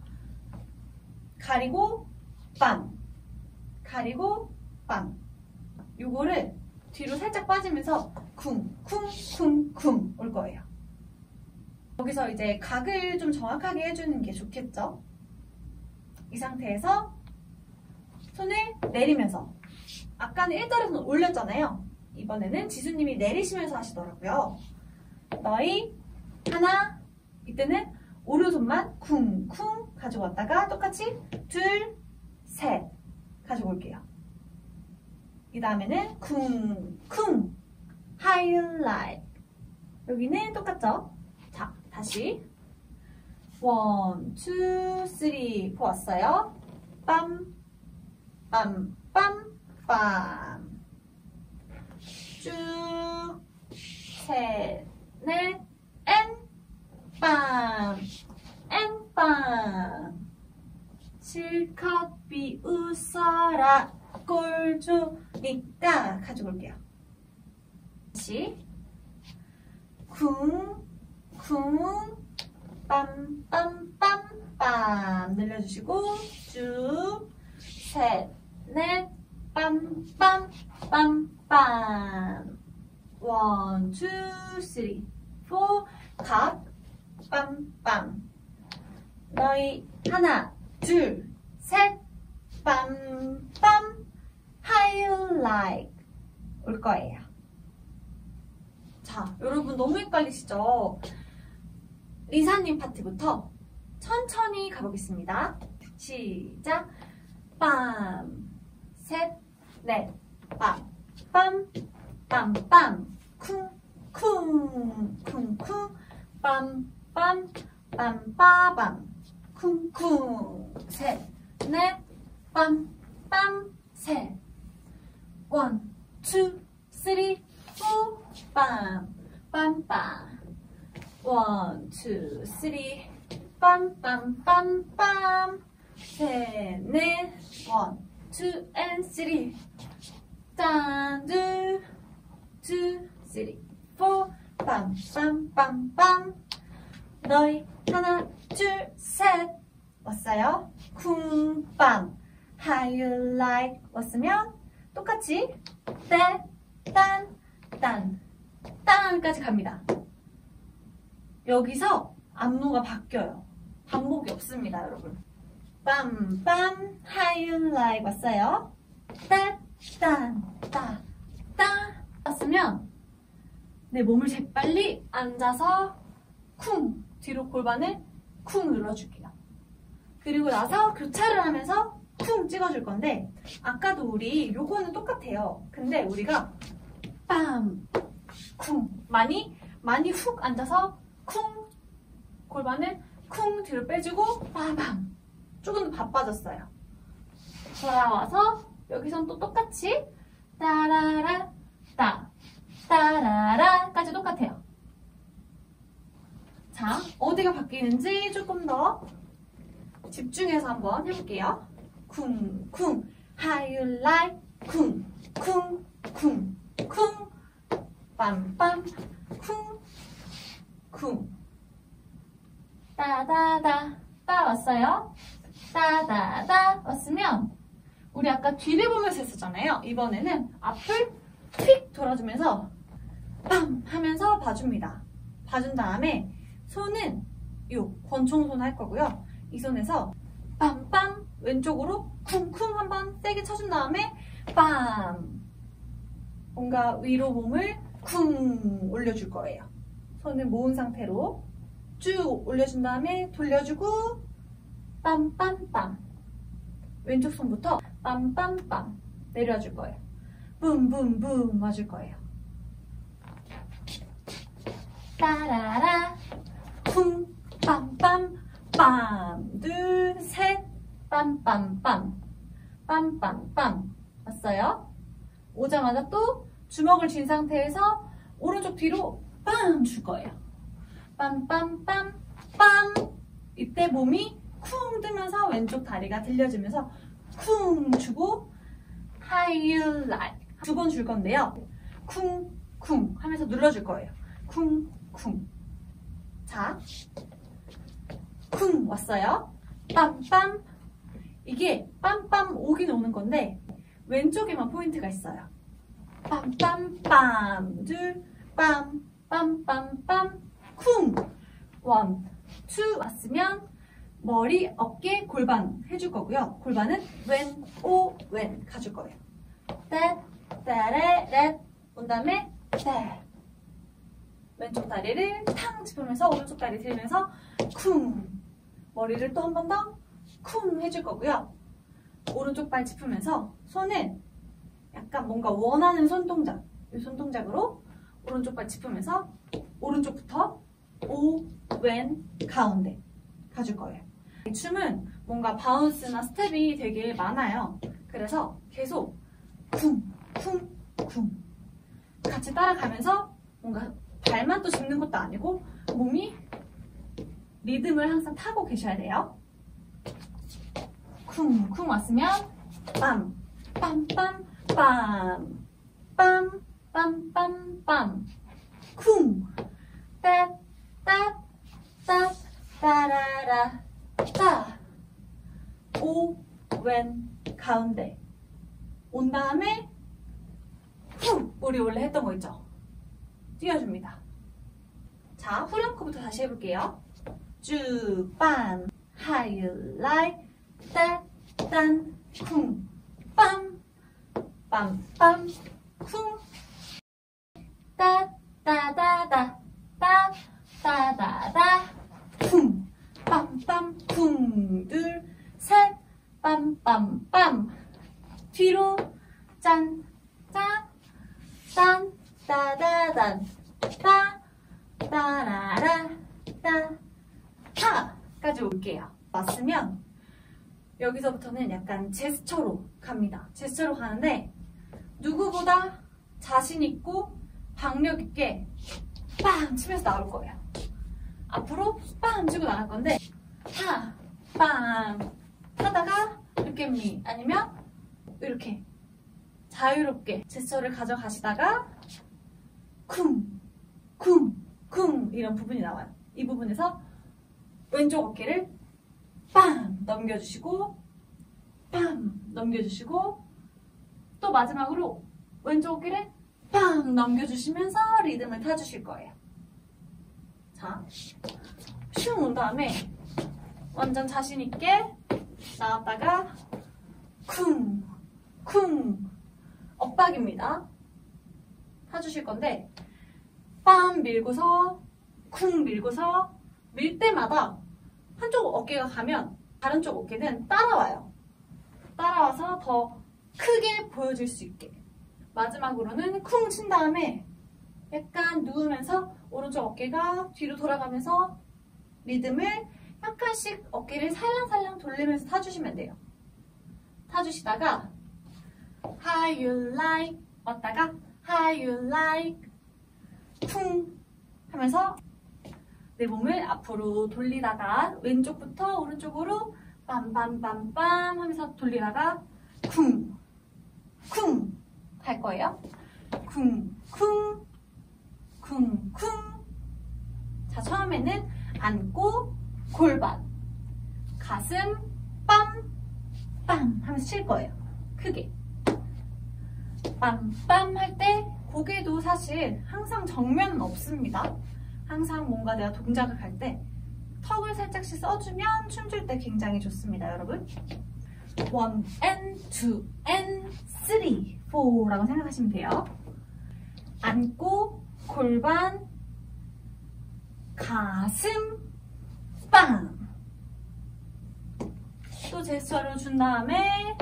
가리고 빰 가리고 빰 요거를 뒤로 살짝 빠지면서 쿵, 쿵, 쿵, 쿵 올 거예요. 여기서 이제 각을 좀 정확하게 해주는 게 좋겠죠? 이 상태에서 손을 내리면서 아까는 일자로 손 올렸잖아요. 이번에는 지수님이 내리시면서 하시더라고요. 너희 하나 이때는 오른손만 쿵쿵 가지고 왔다가 똑같이 둘, 셋 가지고 올게요. 이 다음에는 쿵쿵 하이라이트 여기는 똑같죠? 자, 다시 원, 투, 쓰리, 포 왔어요. 빰, 빰, 빰, 빰 쭉, 셋, 넷, 앤, 빰, 앤, 빰 실컷 비웃어라 꼴 주니까 가지고 올게요. 다시 쿵, 쿵, 빰, 빰, 빰, 빰. 늘려주시고, 쭉, 셋, 넷, 빰, 빰, 빰, 빰. 원, 투, 쓰리, 포, 각, 빰, 빰. 너희, 하나, 둘, 셋, 빰, 빰. How you like? 올 거예요. 자, 여러분 너무 헷갈리시죠? 리사님 파트부터 천천히 가보겠습니다. 시작! 빰, 셋, 넷, 빰, 빰, 빰, 빰, 쿵, 쿵, 쿵, 쿵, 빰, 빰, 빰, 빠밤, 쿵, 쿵, 셋, 넷, 빰, 빰, 셋, 원, 투, 쓰리, 포, 빰, 빰, 빰. 원, 투, 쓰리, 빰, 빰, 빰, 빰. 셋, 넷, 원, 투, 앤 쓰리. 짠, 둘, 투, 쓰리, 포, 빰, 빰, 빰, 빰. 너희 하나, 둘, 셋. 왔어요? 쿵, 빰. How you like? 왔으면 똑같이 떼, 딴, 딴, 딴까지 갑니다. 여기서 안무가 바뀌어요. 반복이 없습니다, 여러분. 빰, 빰, how you like 왔어요. 떼, 딴, 따, 따 왔으면 내 몸을 재빨리 앉아서 쿵, 뒤로 골반을 쿵 눌러줄게요. 그리고 나서 교차를 하면서 쿵 찍어줄 건데 아까도 우리 요거는 똑같아요. 근데 우리가 빰, 쿵 많이 많이 훅 앉아서 쿵 골반을 쿵 뒤로 빼주고 빠밤 조금 더 바빠졌어요. 돌아와서 여기선 또 똑같이 따라라 따 따라라까지 똑같아요. 자, 어디가 바뀌는지 조금 더 집중해서 한번 해볼게요. 쿵, 쿵, how you like? 쿵, 쿵, 쿵, 쿵, 빰빰, 쿵, 쿵. 따다다, 따 왔어요? 따다다 왔으면 우리 아까 뒤를 보면서 했었잖아요. 이번에는 앞을 휙 돌아주면서 빰 하면서 봐줍니다. 봐준 다음에 손은 요 권총손 할 거고요. 이 손에서 빰빰 왼쪽으로 쿵쿵 한번 세게 쳐준 다음에 빰 뭔가 위로 몸을 쿵 올려줄 거예요. 손을 모은 상태로 쭉 올려준 다음에 돌려주고 빰빰빰 왼쪽 손부터 빰빰빰 내려줄 거예요. 붐붐붐 와줄 거예요. 따라라 쿵 빰빰 빰 둘 셋 빰빰빰 빰빰빰 왔어요? 오자마자 또 주먹을 쥔 상태에서 오른쪽 뒤로 빰 줄 거예요. 빰빰빰 빰 이때 몸이 쿵 뜨면서 왼쪽 다리가 들려지면서 쿵 주고 How you like 두 번 줄 건데요. 쿵 쿵 하면서 눌러줄 거예요. 쿵 쿵. 자, 쿵 왔어요. 빰빰. 이게 빰빰 오긴 오는 건데 왼쪽에만 포인트가 있어요. 빰빰빰 둘 빰 빰빰빰 쿵 원, 투 왔으면 머리, 어깨, 골반 해줄 거고요. 골반은 왼, 오, 왼 가줄 거예요. 떼, 떼레, 렛. 온 다음에 떼. 왼쪽 다리를 탕 짚으면서 오른쪽 다리 들면서 쿵. 머리를 또 한 번 더 쿵 해줄 거고요. 오른쪽 발 짚으면서 손은 약간 뭔가 원하는 손동작. 이 손동작으로 오른쪽 발 짚으면서 오른쪽부터 오, 왼, 가운데 가줄 거예요. 이 춤은 뭔가 바운스나 스텝이 되게 많아요. 그래서 계속 쿵, 쿵, 쿵 같이 따라가면서 뭔가 발만 또 짚는 것도 아니고 몸이 리듬을 항상 타고 계셔야 돼요. 쿵, 쿵 왔으면 빰, 빰, 빰, 빰, 빰, 빰, 빰, 빰, 쿵, 따, 따, 따, 따라라 따. 오, 왼, 가운데. 온 다음에 후! 우리 원래 했던 거 있죠? 띄워줍니다. 자, 후렴구부터 다시 해볼게요. 쭉, 빰, how you like that, 딴, 쿵, 빰, 빰, 빰, 쿵, 따, 따, 따, 따, 따, 따, 따, 따, 쿵, 빰, 빰, 쿵, 둘, 셋, 빰, 빰, 빰, 뒤로, 짠, 짠, 딴, 따다단, 따, 따라라, 따, 타까지 올게요. 왔으면 여기서부터는 약간 제스처로 갑니다. 제스처로 가는데 누구보다 자신있고 박력있게 빵 치면서 나올 거예요. 앞으로 빵 치고 나갈 건데 타, 빵 하다가 look at me 아니면 이렇게 자유롭게 제스처를 가져가시다가 쿵, 쿵, 쿵 이런 부분이 나와요. 이 부분에서 왼쪽 어깨를 빵 넘겨주시고 빵 넘겨주시고 또 마지막으로 왼쪽 어깨를 빵 넘겨주시면서 리듬을 타주실 거예요. 자, 슝 온 다음에 완전 자신있게 나왔다가 쿵, 쿵 엇박입니다. 타주실 건데 빰 밀고서 쿵 밀고서 밀 때마다 한쪽 어깨가 가면 다른 쪽 어깨는 따라와요. 따라와서 더 크게 보여줄 수 있게. 마지막으로는 쿵 친 다음에 약간 누우면서 오른쪽 어깨가 뒤로 돌아가면서 리듬을 약간씩 어깨를 살랑살랑 돌리면서 타주시면 돼요. 타주시다가 How you like 왔다가 How you like 쿵 하면서 내 몸을 앞으로 돌리다가 왼쪽부터 오른쪽으로 빰빰빰빰 하면서 돌리다가 쿵 쿵 할 거예요. 쿵 쿵 쿵 쿵. 자, 처음에는 안고 골반 가슴 빰빰 하면서 칠 거예요. 크게 빰빰 할 때 고개도 사실 항상 정면은 없습니다. 항상 뭔가 내가 동작을 할 때 턱을 살짝씩 써주면 춤출 때 굉장히 좋습니다, 여러분. one and two and three, four 라고 생각하시면 돼요. 안고 골반 가슴 빵. 또 제스처를 준 다음에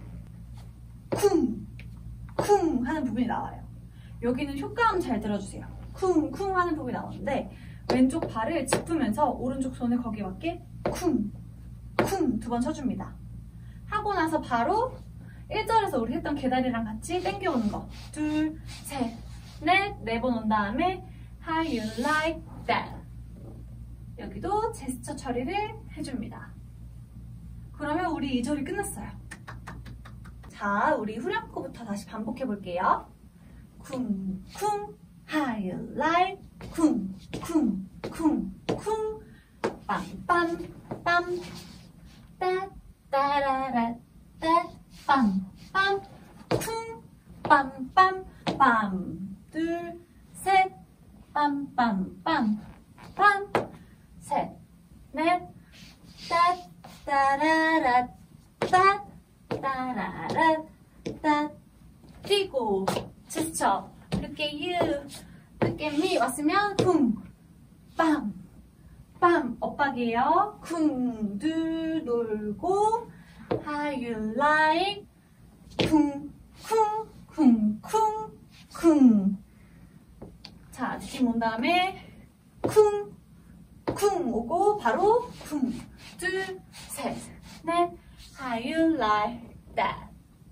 쿵 쿵 하는 부분이 나와요. 여기는 효과음 잘 들어주세요. 쿵 쿵 하는 부분이 나오는데 왼쪽 발을 짚으면서 오른쪽 손을 거기에 맞게 쿵 쿵 두 번 쳐줍니다. 하고 나서 바로 일 절에서 우리 했던 계다리랑 같이 당겨오는 거. 둘, 셋, 넷, 네 번 온 다음에 How you like that. 여기도 제스처 처리를 해줍니다. 그러면 우리 이 절이 끝났어요. 자, 우리 후렴구부터 다시 반복해 볼게요. 쿵, 쿵, how you like, 쿵, 쿵, 쿵, 쿵, 빰, 빰, 빰, 따, 따라라, 따, 빰, 빰, 쿵, 빰, 빰, 빰, 둘, 셋, 빰, 빰, 빰, 빰, 셋, 넷, 따, 따라라, 따, 따라라, 따, 뛰고, 제스처, look at you, look at me 왔으면 쿵, 빰, 빰, 엇박이에요. 쿵, 둘, 놀고, how you like, 쿵, 쿵, 쿵, 쿵, 쿵. 자, 느낌 온 다음에 쿵, 쿵 오고 바로 쿵, 둘, 셋, 넷, how you like that.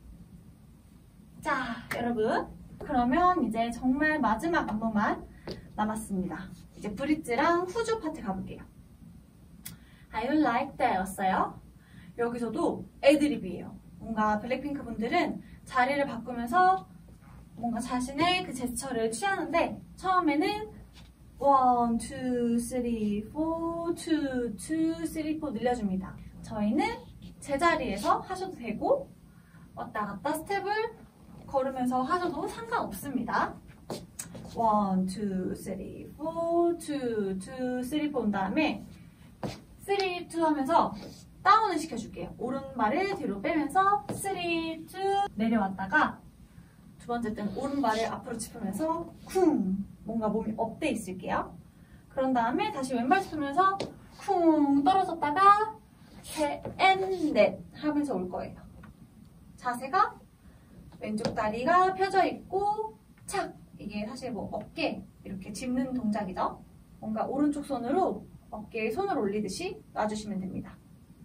자, 여러분, 그러면 이제 정말 마지막 안무만 남았습니다. 이제 브릿지랑 후주 파트 가볼게요. How you like that 였어요. 여기서도 애드립이에요. 뭔가 블랙핑크 분들은 자리를 바꾸면서 뭔가 자신의 그 제스처를 취하는데 처음에는 원, 투, 쓰리, 포, 투, 투, 쓰리, 포 늘려줍니다. 저희는 제자리에서 하셔도 되고 왔다 갔다 스텝을 걸으면서 하셔도 상관없습니다. 원, 투, 쓰리, 포, 투, 투, 쓰리, 포 온 다음에 쓰리, 투 하면서 다운을 시켜줄게요. 오른발을 뒤로 빼면서 쓰리, 투 내려왔다가 두 번째 때는 오른발을 앞으로 짚으면서 쿵 뭔가 몸이 업돼 있을게요. 그런 다음에 다시 왼발 짚으면서 쿵 떨어졌다가 셋, 넷 하면서 올 거예요. 자세가 왼쪽 다리가 펴져 있고 착! 이게 사실 뭐 어깨 이렇게 짚는 동작이죠. 뭔가 오른쪽 손으로 어깨에 손을 올리듯이 놔주시면 됩니다.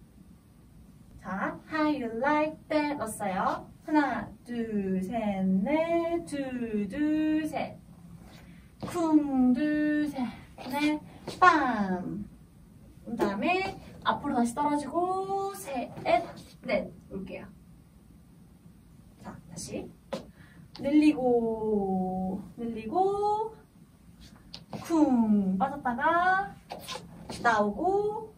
자, How you like that 넣었어요. 하나, 둘, 셋, 넷, 둘, 둘, 셋. 쿵, 둘, 셋, 넷, 빰. 그 다음에 앞으로 다시 떨어지고 셋, 넷 올게요. 자, 다시 늘리고 늘리고 쿵 빠졌다가 나오고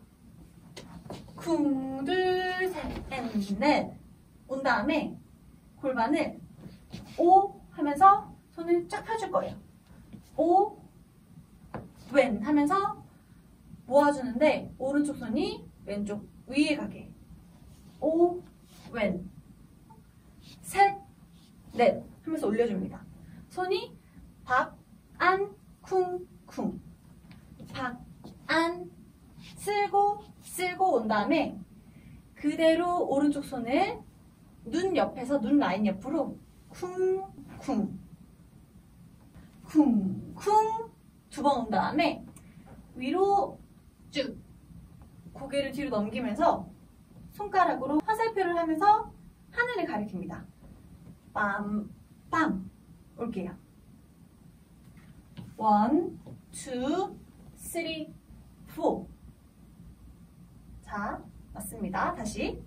쿵, 둘, 셋, 넷 온 다음에 골반을 오 하면서 손을 쫙 펴줄 거예요. 오, 왼 하면서 모아주는데 오른쪽 손이 왼쪽 위에 가게. 오, 왼, 셋, 넷 하면서 올려줍니다. 손이 박, 안, 쿵, 쿵. 박, 안, 쓸고, 쓸고 온 다음에 그대로 오른쪽 손을 눈 옆에서 눈 라인 옆으로 쿵, 쿵. 쿵, 쿵. 두 번 온 다음에 위로 쭉 고개를 뒤로 넘기면서 손가락으로 화살표를 하면서 하늘을 가리킵니다. 빰, 빰 올게요. 원, 투, 쓰리, 포. 자, 맞습니다. 다시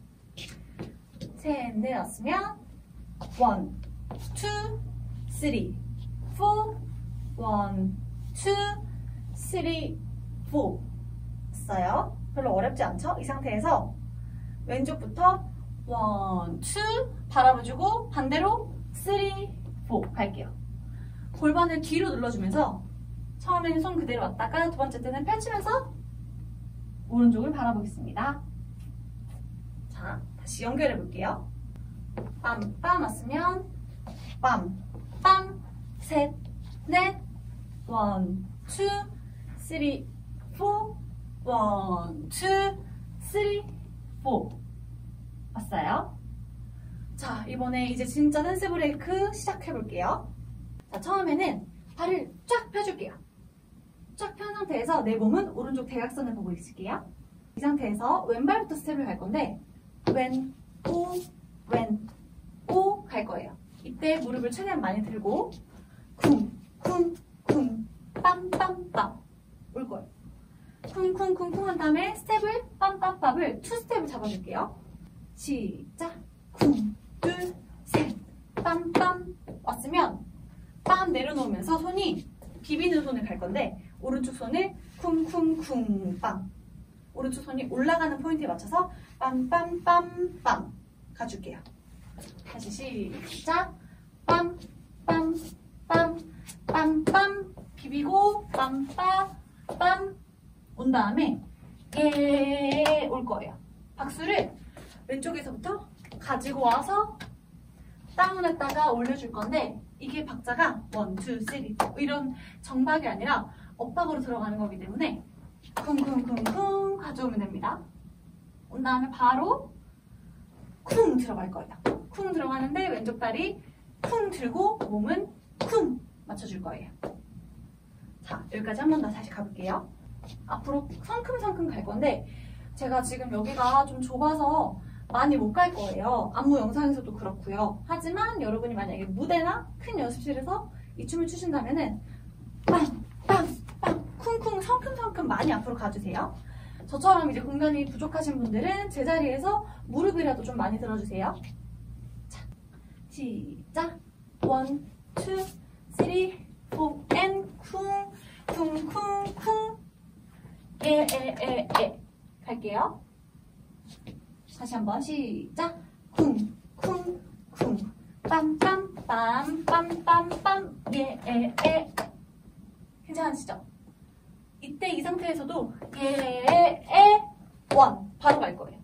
셋, 넷 왔으면 원, 투, 쓰리, 포. 원, 투, 쓰리, 포. 했어요. 별로 어렵지 않죠? 이 상태에서 왼쪽부터 원, 투 바라봐주고 반대로 쓰리, 포 갈게요. 골반을 뒤로 눌러주면서 처음에는 손 그대로 왔다가 두 번째 때는 펼치면서 오른쪽을 바라보겠습니다. 자, 다시 연결해 볼게요. 빰, 빰 왔으면 빰, 빰, 셋, 넷, 원, 투, 쓰리, 포, 원, 투, 쓰리, 포. 왔어요? 자, 이번에 이제 진짜 댄스 브레이크 시작해 볼게요. 자, 처음에는 발을 쫙 펴줄게요. 쫙 편 상태에서 내 몸은 오른쪽 대각선을 보고 있을게요. 이 상태에서 왼발부터 스텝을 갈 건데 왼, 오, 왼, 오 갈 거예요. 이때 무릎을 최대한 많이 들고 쿵, 쿵, 쿵, 빰빰빰 올 거예요. 쿵쿵쿵쿵 한 다음에 스텝을 빰빰빰을 투 스텝을 잡아줄게요. 시작! 쿵, 둘, 셋, 빰빰 왔으면 빰 내려놓으면서 손이 비비는 손을 갈 건데 오른쪽 손을 쿵쿵쿵 빰 오른쪽 손이 올라가는 포인트에 맞춰서 빰빰빰빰 가줄게요. 다시 시작! 빰, 빰, 빰, 빰빰 비비고 빰빰 빰 온 다음에 예 올 거예요. 박수를 왼쪽에서부터 가지고 와서 다운했다가 올려줄 건데 이게 박자가 원, 투, 쓰리 이런 정박이 아니라 엇박으로 들어가는 거기 때문에 쿵쿵쿵쿵 가져오면 됩니다. 온 다음에 바로 쿵 들어갈 거예요. 쿵 들어가는데 왼쪽 다리 쿵 들고 몸은 쿵 맞춰줄 거예요. 자, 여기까지 한 번 더 다시 가볼게요. 앞으로 성큼성큼 갈 건데 제가 지금 여기가 좀 좁아서 많이 못 갈 거예요. 안무 영상에서도 그렇고요. 하지만 여러분이 만약에 무대나 큰 연습실에서 이 춤을 추신다면은 빵! 빵! 빵! 쿵쿵 성큼성큼 많이 앞으로 가주세요. 저처럼 이제 공간이 부족하신 분들은 제자리에서 무릎이라도 좀 많이 들어주세요. 자, 시작! 원, 투, 쓰리, 포, 앤 쿵! 쿵쿵 에, 에. 갈게요. 다시 한번 시작. 쿵, 쿵, 쿵. 빰, 빰, 빰, 빰, 빰, 빰. 예, 에, 에. 괜찮으시죠? 이때 이 상태에서도 예, 에, 에, 원. 바로 갈 거예요.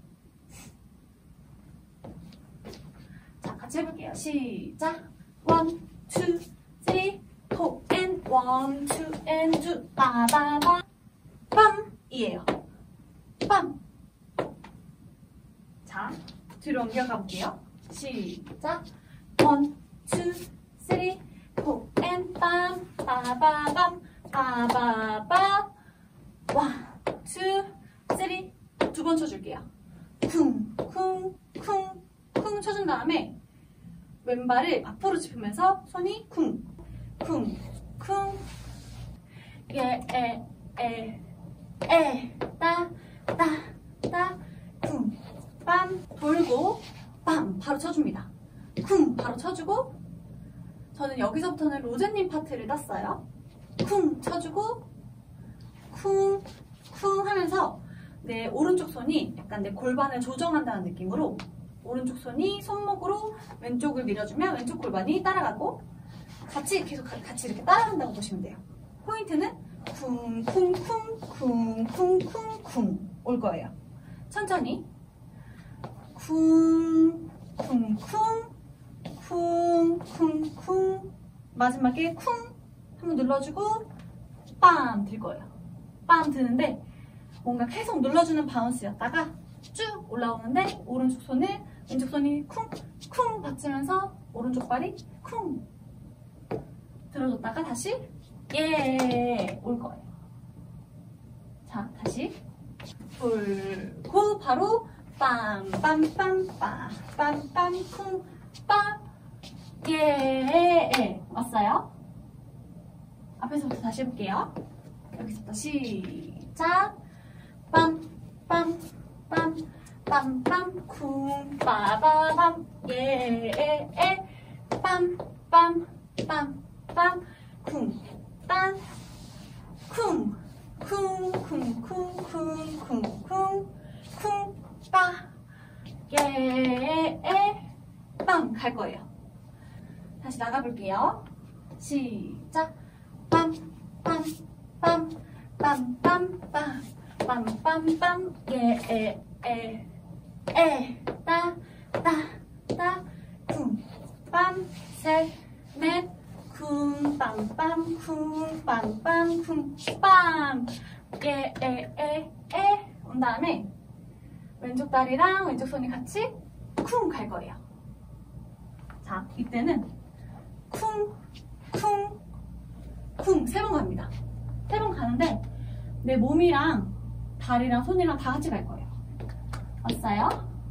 자, 같이 해볼게요. 시작. 원, 투, 쓰리, 포, 앤, 원, 투, 앤, 투, 빠바바. 빰! 이에요. 빰! 자, 뒤로 옮겨가 볼게요. 시작. 원, 투, 쓰리, 포, 앤, 빰, 빠바밤, 빠바바. 원, 투, 쓰리. 두 번 쳐줄게요. 쿵, 쿵, 쿵, 쿵 쳐준 다음에 왼발을 앞으로 짚으면서 손이 쿵, 쿵, 쿵. 예, 에, 에, 에, 따, 따, 따, 쿵, 빰, 돌고, 빰, 바로 쳐줍니다. 쿵, 바로 쳐주고, 저는 여기서부터는 로제님 파트를 땄어요. 쿵, 쳐주고, 쿵, 쿵 하면서 내 오른쪽 손이 약간 내 골반을 조정한다는 느낌으로 오른쪽 손이 손목으로 왼쪽을 밀어주면 왼쪽 골반이 따라가고 같이 계속 같이 이렇게 따라간다고 보시면 돼요. 포인트는 쿵쿵쿵 쿵쿵쿵쿵 올 거예요. 천천히 쿵쿵쿵 쿵쿵쿵 마지막에 쿵 한번 눌러주고 빰 들 거예요. 빰 드는데 뭔가 계속 눌러주는 바운스였다가 쭉 올라오는데 오른쪽 손을 왼쪽 손이 쿵쿵 받치면서 오른쪽 발이 쿵 들어줬다가 다시 예 올 거예요. 자, 다시 돌고 바로 빰빰빰빰 빰빰 쿵빰 예 왔어요. 앞에서부터 다시 해볼게요. 여기서부터 시작. 빰빰 빰 빰빰 쿵 빠바밤 예에 빰빰 빰빰 쿵 빰 쿵 쿵 쿵 쿵 쿵 쿵 쿵 쿵 빠 예에 빰 갈 거예요. 다시 나가볼게요. 시작. 빰빰 빰 빰빰 빰 빰빰빰 예에 에, 에, 따, 따, 따, 쿵, 빰, 셋, 넷, 쿵, 빰, 빰, 쿵, 빰, 빰, 쿵, 빰, 에, 에, 에, 에, 온 다음에 왼쪽 다리랑 왼쪽 손이 같이 쿵 갈 거예요. 자, 이때는 쿵, 쿵, 쿵 세 번 갑니다. 세 번 가는데 내 몸이랑 다리랑 손이랑 다 같이 갈 거예요. 왔어요?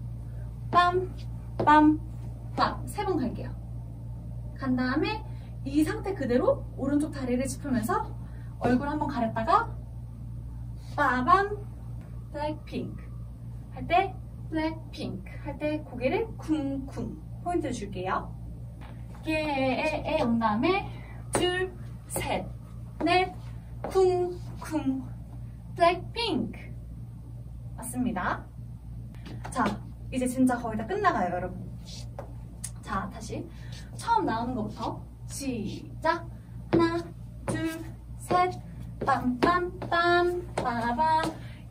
빰, 빰, 빰. 세 번 갈게요. 간 다음에 이 상태 그대로 오른쪽 다리를 짚으면서 얼굴 한번 가렸다가 빠밤, 블랙핑크 할 때 블랙핑크 할 때 고개를 쿵쿵 포인트 줄게요. 예에에 온 다음에 둘, 셋, 넷, 쿵쿵 블랙핑크 맞습니다. 자, 이제 진짜 거의 다 끝나가요, 여러분. 자, 다시 처음 나오는 것부터 시작. 하나, 둘, 셋, 빰빰빰, 빠바,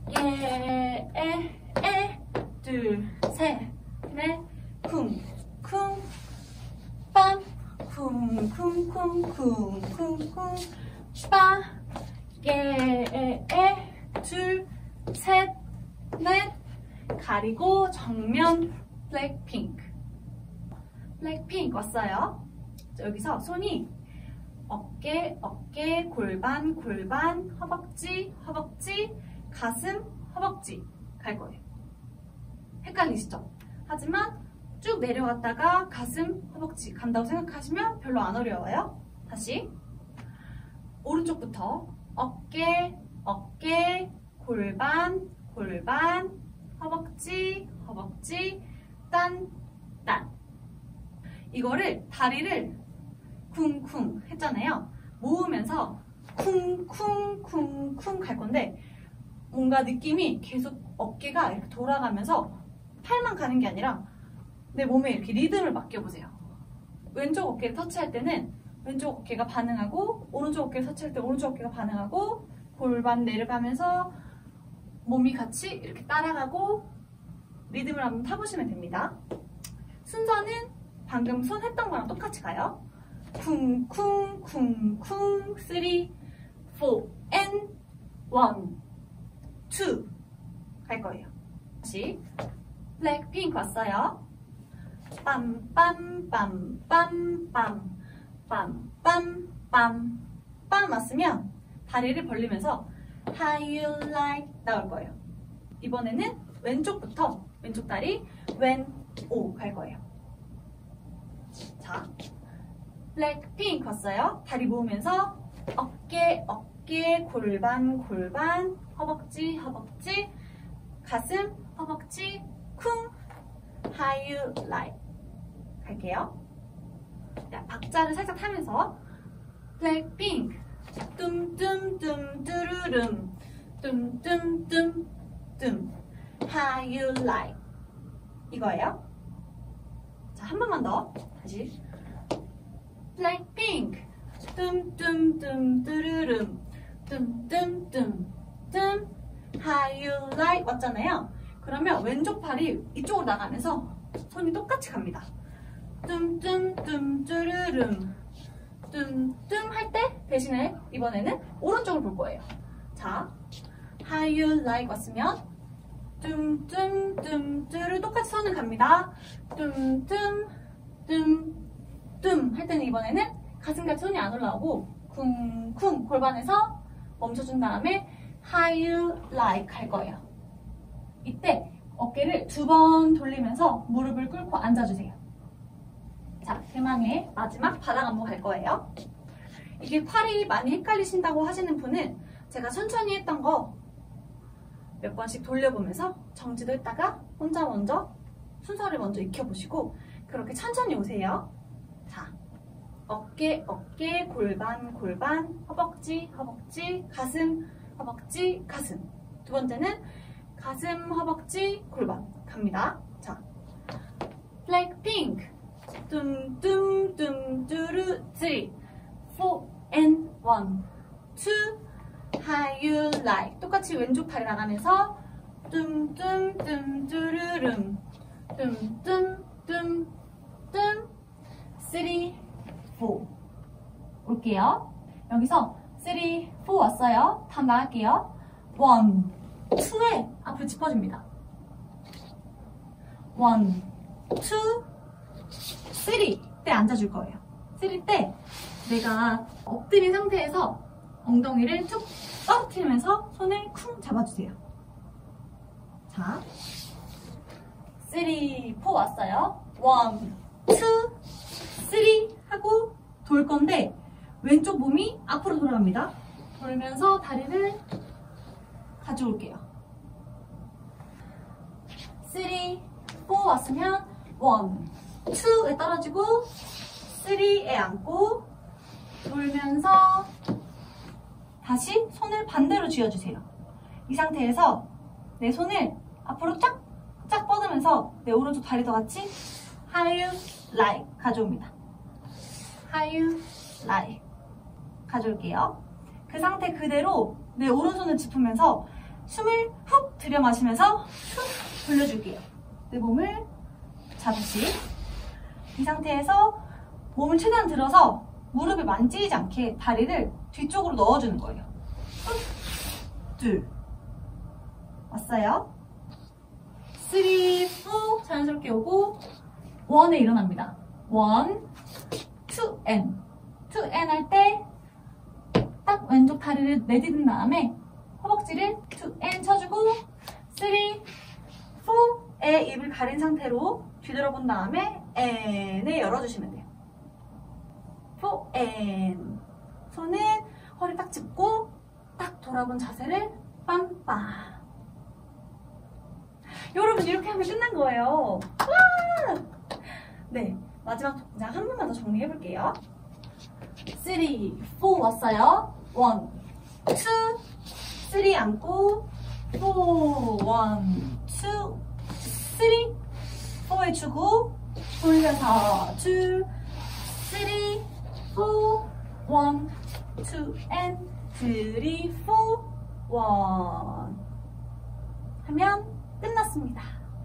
예, 에, 에, 둘, 셋, 넷, 쿵, 쿵, 빰, 쿵, 쿵, 쿵, 쿵, 쿵, 쿵, 빠, 예, 에, 에, 둘, 셋, 넷, 가리고 정면 블랙핑크 블랙핑크 왔어요. 자, 여기서 손이 어깨, 어깨, 골반, 골반, 허벅지, 허벅지, 가슴, 허벅지 갈 거예요. 헷갈리시죠? 하지만 쭉 내려갔다가 가슴, 허벅지 간다고 생각하시면 별로 안 어려워요. 다시 오른쪽부터 어깨, 어깨, 골반, 골반, 허벅지, 허벅지, 딴, 딴. 이거를 다리를 쿵쿵 했잖아요. 모으면서 쿵쿵쿵쿵 갈 건데 뭔가 느낌이 계속 어깨가 이렇게 돌아가면서 팔만 가는 게 아니라 내 몸에 이렇게 리듬을 맡겨보세요. 왼쪽 어깨를 터치할 때는 왼쪽 어깨가 반응하고, 오른쪽 어깨를 터치할 때 오른쪽 어깨가 반응하고, 골반 내려가면서 몸이 같이 이렇게 따라가고 리듬을 한번 타보시면 됩니다. 순서는 방금 손 했던 거랑 똑같이 가요. 쿵쿵 쿵쿵 쓰리, 포, 앤, 원, 투 갈 거예요. 다시 블랙핑크 왔어요. 빰빰빰빰빰 빰빰빰 빰 왔으면 다리를 벌리면서 How you like 나올 거예요. 이번에는 왼쪽부터 왼쪽 다리 왼, 오 갈 거예요. 자, 블랙핑크 왔어요. 다리 모으면서 어깨, 어깨, 골반, 골반, 허벅지, 허벅지, 가슴, 허벅지, 쿵 How you like 갈게요. 자, 박자를 살짝 타면서 블랙핑크 뚠뚠뚠 뚜루름 뚠뚠뚠 뚠 How you like 이거예요. 자, 한 번만 더. 다시 블랙핑크 뚠뚠뚠 뚜루름 뚠뚠뚠 뚠 How you like 왔잖아요. 그러면 왼쪽 팔이 이쪽으로 나가면서 손이 똑같이 갑니다. 뚠뚠뚠 뚜루름 뚠뚠 할 때 대신에 이번에는 오른쪽을 볼 거예요. 자, How you like 왔으면 뚠뚠뚠 뚜루 똑같이 손을 갑니다. 뚠뚠 뚠뚠 할 때는 이번에는 가슴같이 손이 안 올라오고 쿵쿵 골반에서 멈춰준 다음에 How you like 할 거예요. 이때 어깨를 두 번 돌리면서 무릎을 꿇고 앉아주세요. 자, 대망의 마지막 바닥 안무 갈 거예요. 이게 팔이 많이 헷갈리신다고 하시는 분은 제가 천천히 했던 거 몇 번씩 돌려보면서 정지도 했다가 혼자 먼저 순서를 먼저 익혀보시고 그렇게 천천히 오세요. 자, 어깨, 어깨, 골반, 골반, 허벅지, 허벅지, 가슴, 허벅지, 가슴. 두 번째는 가슴, 허벅지, 골반 갑니다. 자, 블랙핑크 뚠뚠뚠 뚜루 쓰리, 포, 앤, 원, 투 How you like 똑같이 왼쪽 다리 나가면서 뚠뚠뚠 뚜루름 뚠뚠뚠 뚠 쓰리, 포 올게요. 여기서 쓰리, 포 왔어요. 다음 나갈게요. 원, 투에 앞으로 짚어줍니다. 원, 투, 쓰리 때 앉아줄 거예요. 쓰리 때 내가 엎드린 상태에서 엉덩이를 쭉 떨어뜨리면서 손을 쿵 잡아주세요. 자, 쓰리, 포 왔어요. 원, 투, 쓰리 하고 돌 건데 왼쪽 몸이 앞으로 돌아갑니다. 돌면서 다리를 가져올게요. 쓰리, 포 왔으면 원, 투에 떨어지고 쓰리에 앉고 돌면서 다시 손을 반대로 쥐어주세요. 이 상태에서 내 손을 앞으로 쫙 쫙 뻗으면서 내 오른쪽 다리도 같이 How you like 가져옵니다. How you like 가져올게요. 그 상태 그대로 내 오른손을 짚으면서 숨을 훅 들여 마시면서 훅 돌려줄게요. 내 몸을 잡듯이 이 상태에서 몸을 최대한 들어서 무릎에 만지지 않게 다리를 뒤쪽으로 넣어주는 거예요. 둘 왔어요. 쓰리, 포 자연스럽게 오고 원에 일어납니다. 원, 투, 앤 투, 앤 할 때 딱 왼쪽 다리를 내딛은 다음에 허벅지를 투, 앤 쳐주고 쓰리, 포에 입을 가린 상태로 뒤돌아본 다음에 앤을 열어주시면 돼요. 포, 앤 손은 허리 딱 짚고 딱 돌아본 자세를 빰빰. 여러분 이렇게 하면 끝난 거예요. 와! 네, 마지막 동작 한 번만 더 정리해볼게요. 쓰리, 포 왔어요. 원, 투, 쓰리 앉고 four, one, two, three, four 해주고 돌려서 two, three, four, one, two, and three, four, one 하면 끝났습니다.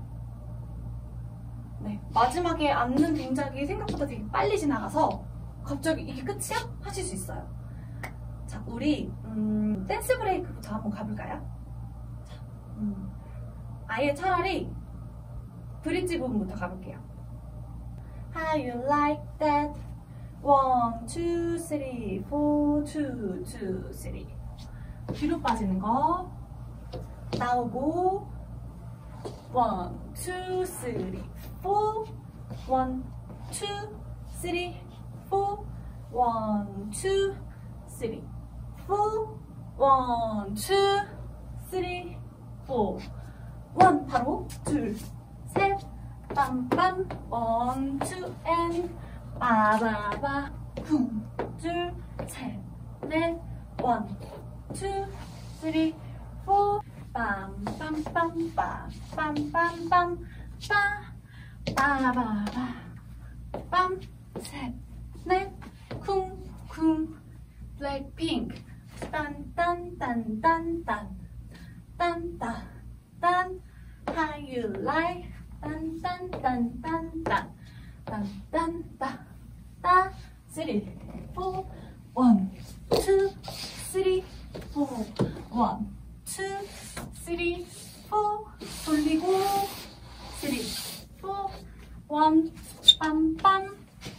네, 마지막에 앉는 동작이 생각보다 되게 빨리 지나가서 갑자기 이게 끝이야? 하실 수 있어요. 자, 우리 음, 댄스 브레이크부터 한번 가볼까요? 자, 음, 아예 차라리 브릿지 부분부터 가볼게요. How you like that? One, two, three, four, two, two, three. 뒤로 빠지는 거 나오고 one, two, three, four, one, two, three, four, one, two, three, four, one, two, three, four, one 바로 둘, 셋, 빰빰, one, two, and 빠바바, 쿵, 둘, 셋, 넷, one, two, three, four, 빰빰빰빰, 빰빰빰, 빠, 빠바바, 빰, 셋, 넷, 쿵, 쿵, 블랙핑크, 딴, 딴, 딴, 딴, 딴, 딴, 딴, 딴, how you like, 딴, 딴, 딴, 딴, 딴, 딴, 딴, 따, 따, three, four, one, two, three, four, one, two, three, four, 돌리고, three, four, one, 빰빰,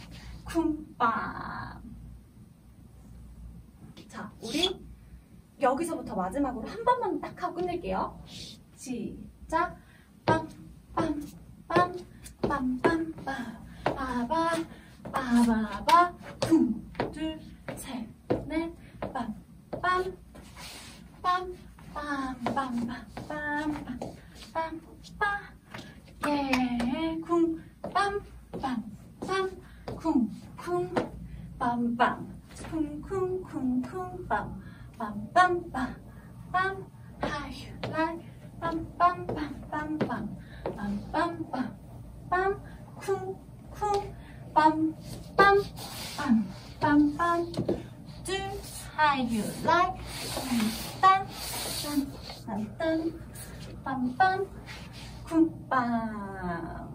쿵빰. 자, 우리 여기서부터 마지막으로 한 번만 딱 하고 끝낼게요. 시작. 빰, 빰, 빰, 빰, 빰, 빰. 빠바, 빠바바, 쿵, 둘, 셋, 넷, 빰, 빰, 빰, 빰, 빰, 빰, 빰, 빰, 빠, 예, 쿵, 빰, 빰, 빰, 쿵, 쿵, 빰, 빰, 쿵, 쿵, 쿵, 쿵, 빰, 빰, 빰, 빰, 빰, how you like, 빰, 빰, 빰, 빰, 빰, 빰, 빰, 빰, 빰, 쿵, 쿵, 빰, 빰, 빰, 빰, 빰, 둘, how you like, 딴, 딴, 딴, 딴, 빰, 쿵, 빰.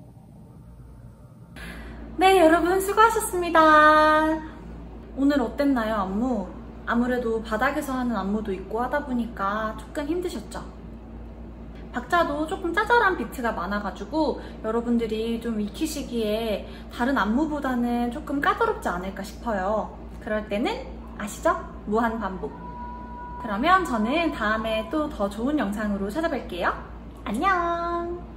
네, 여러분 수고하셨습니다. 오늘 어땠나요, 안무? 아무래도 바닥에서 하는 안무도 있고 하다 보니까 조금 힘드셨죠? 박자도 조금 짜잘한 비트가 많아가지고 여러분들이 좀 익히시기에 다른 안무보다는 조금 까다롭지 않을까 싶어요. 그럴 때는 아시죠? 무한 반복. 그러면 저는 다음에 또 더 좋은 영상으로 찾아뵐게요. 안녕!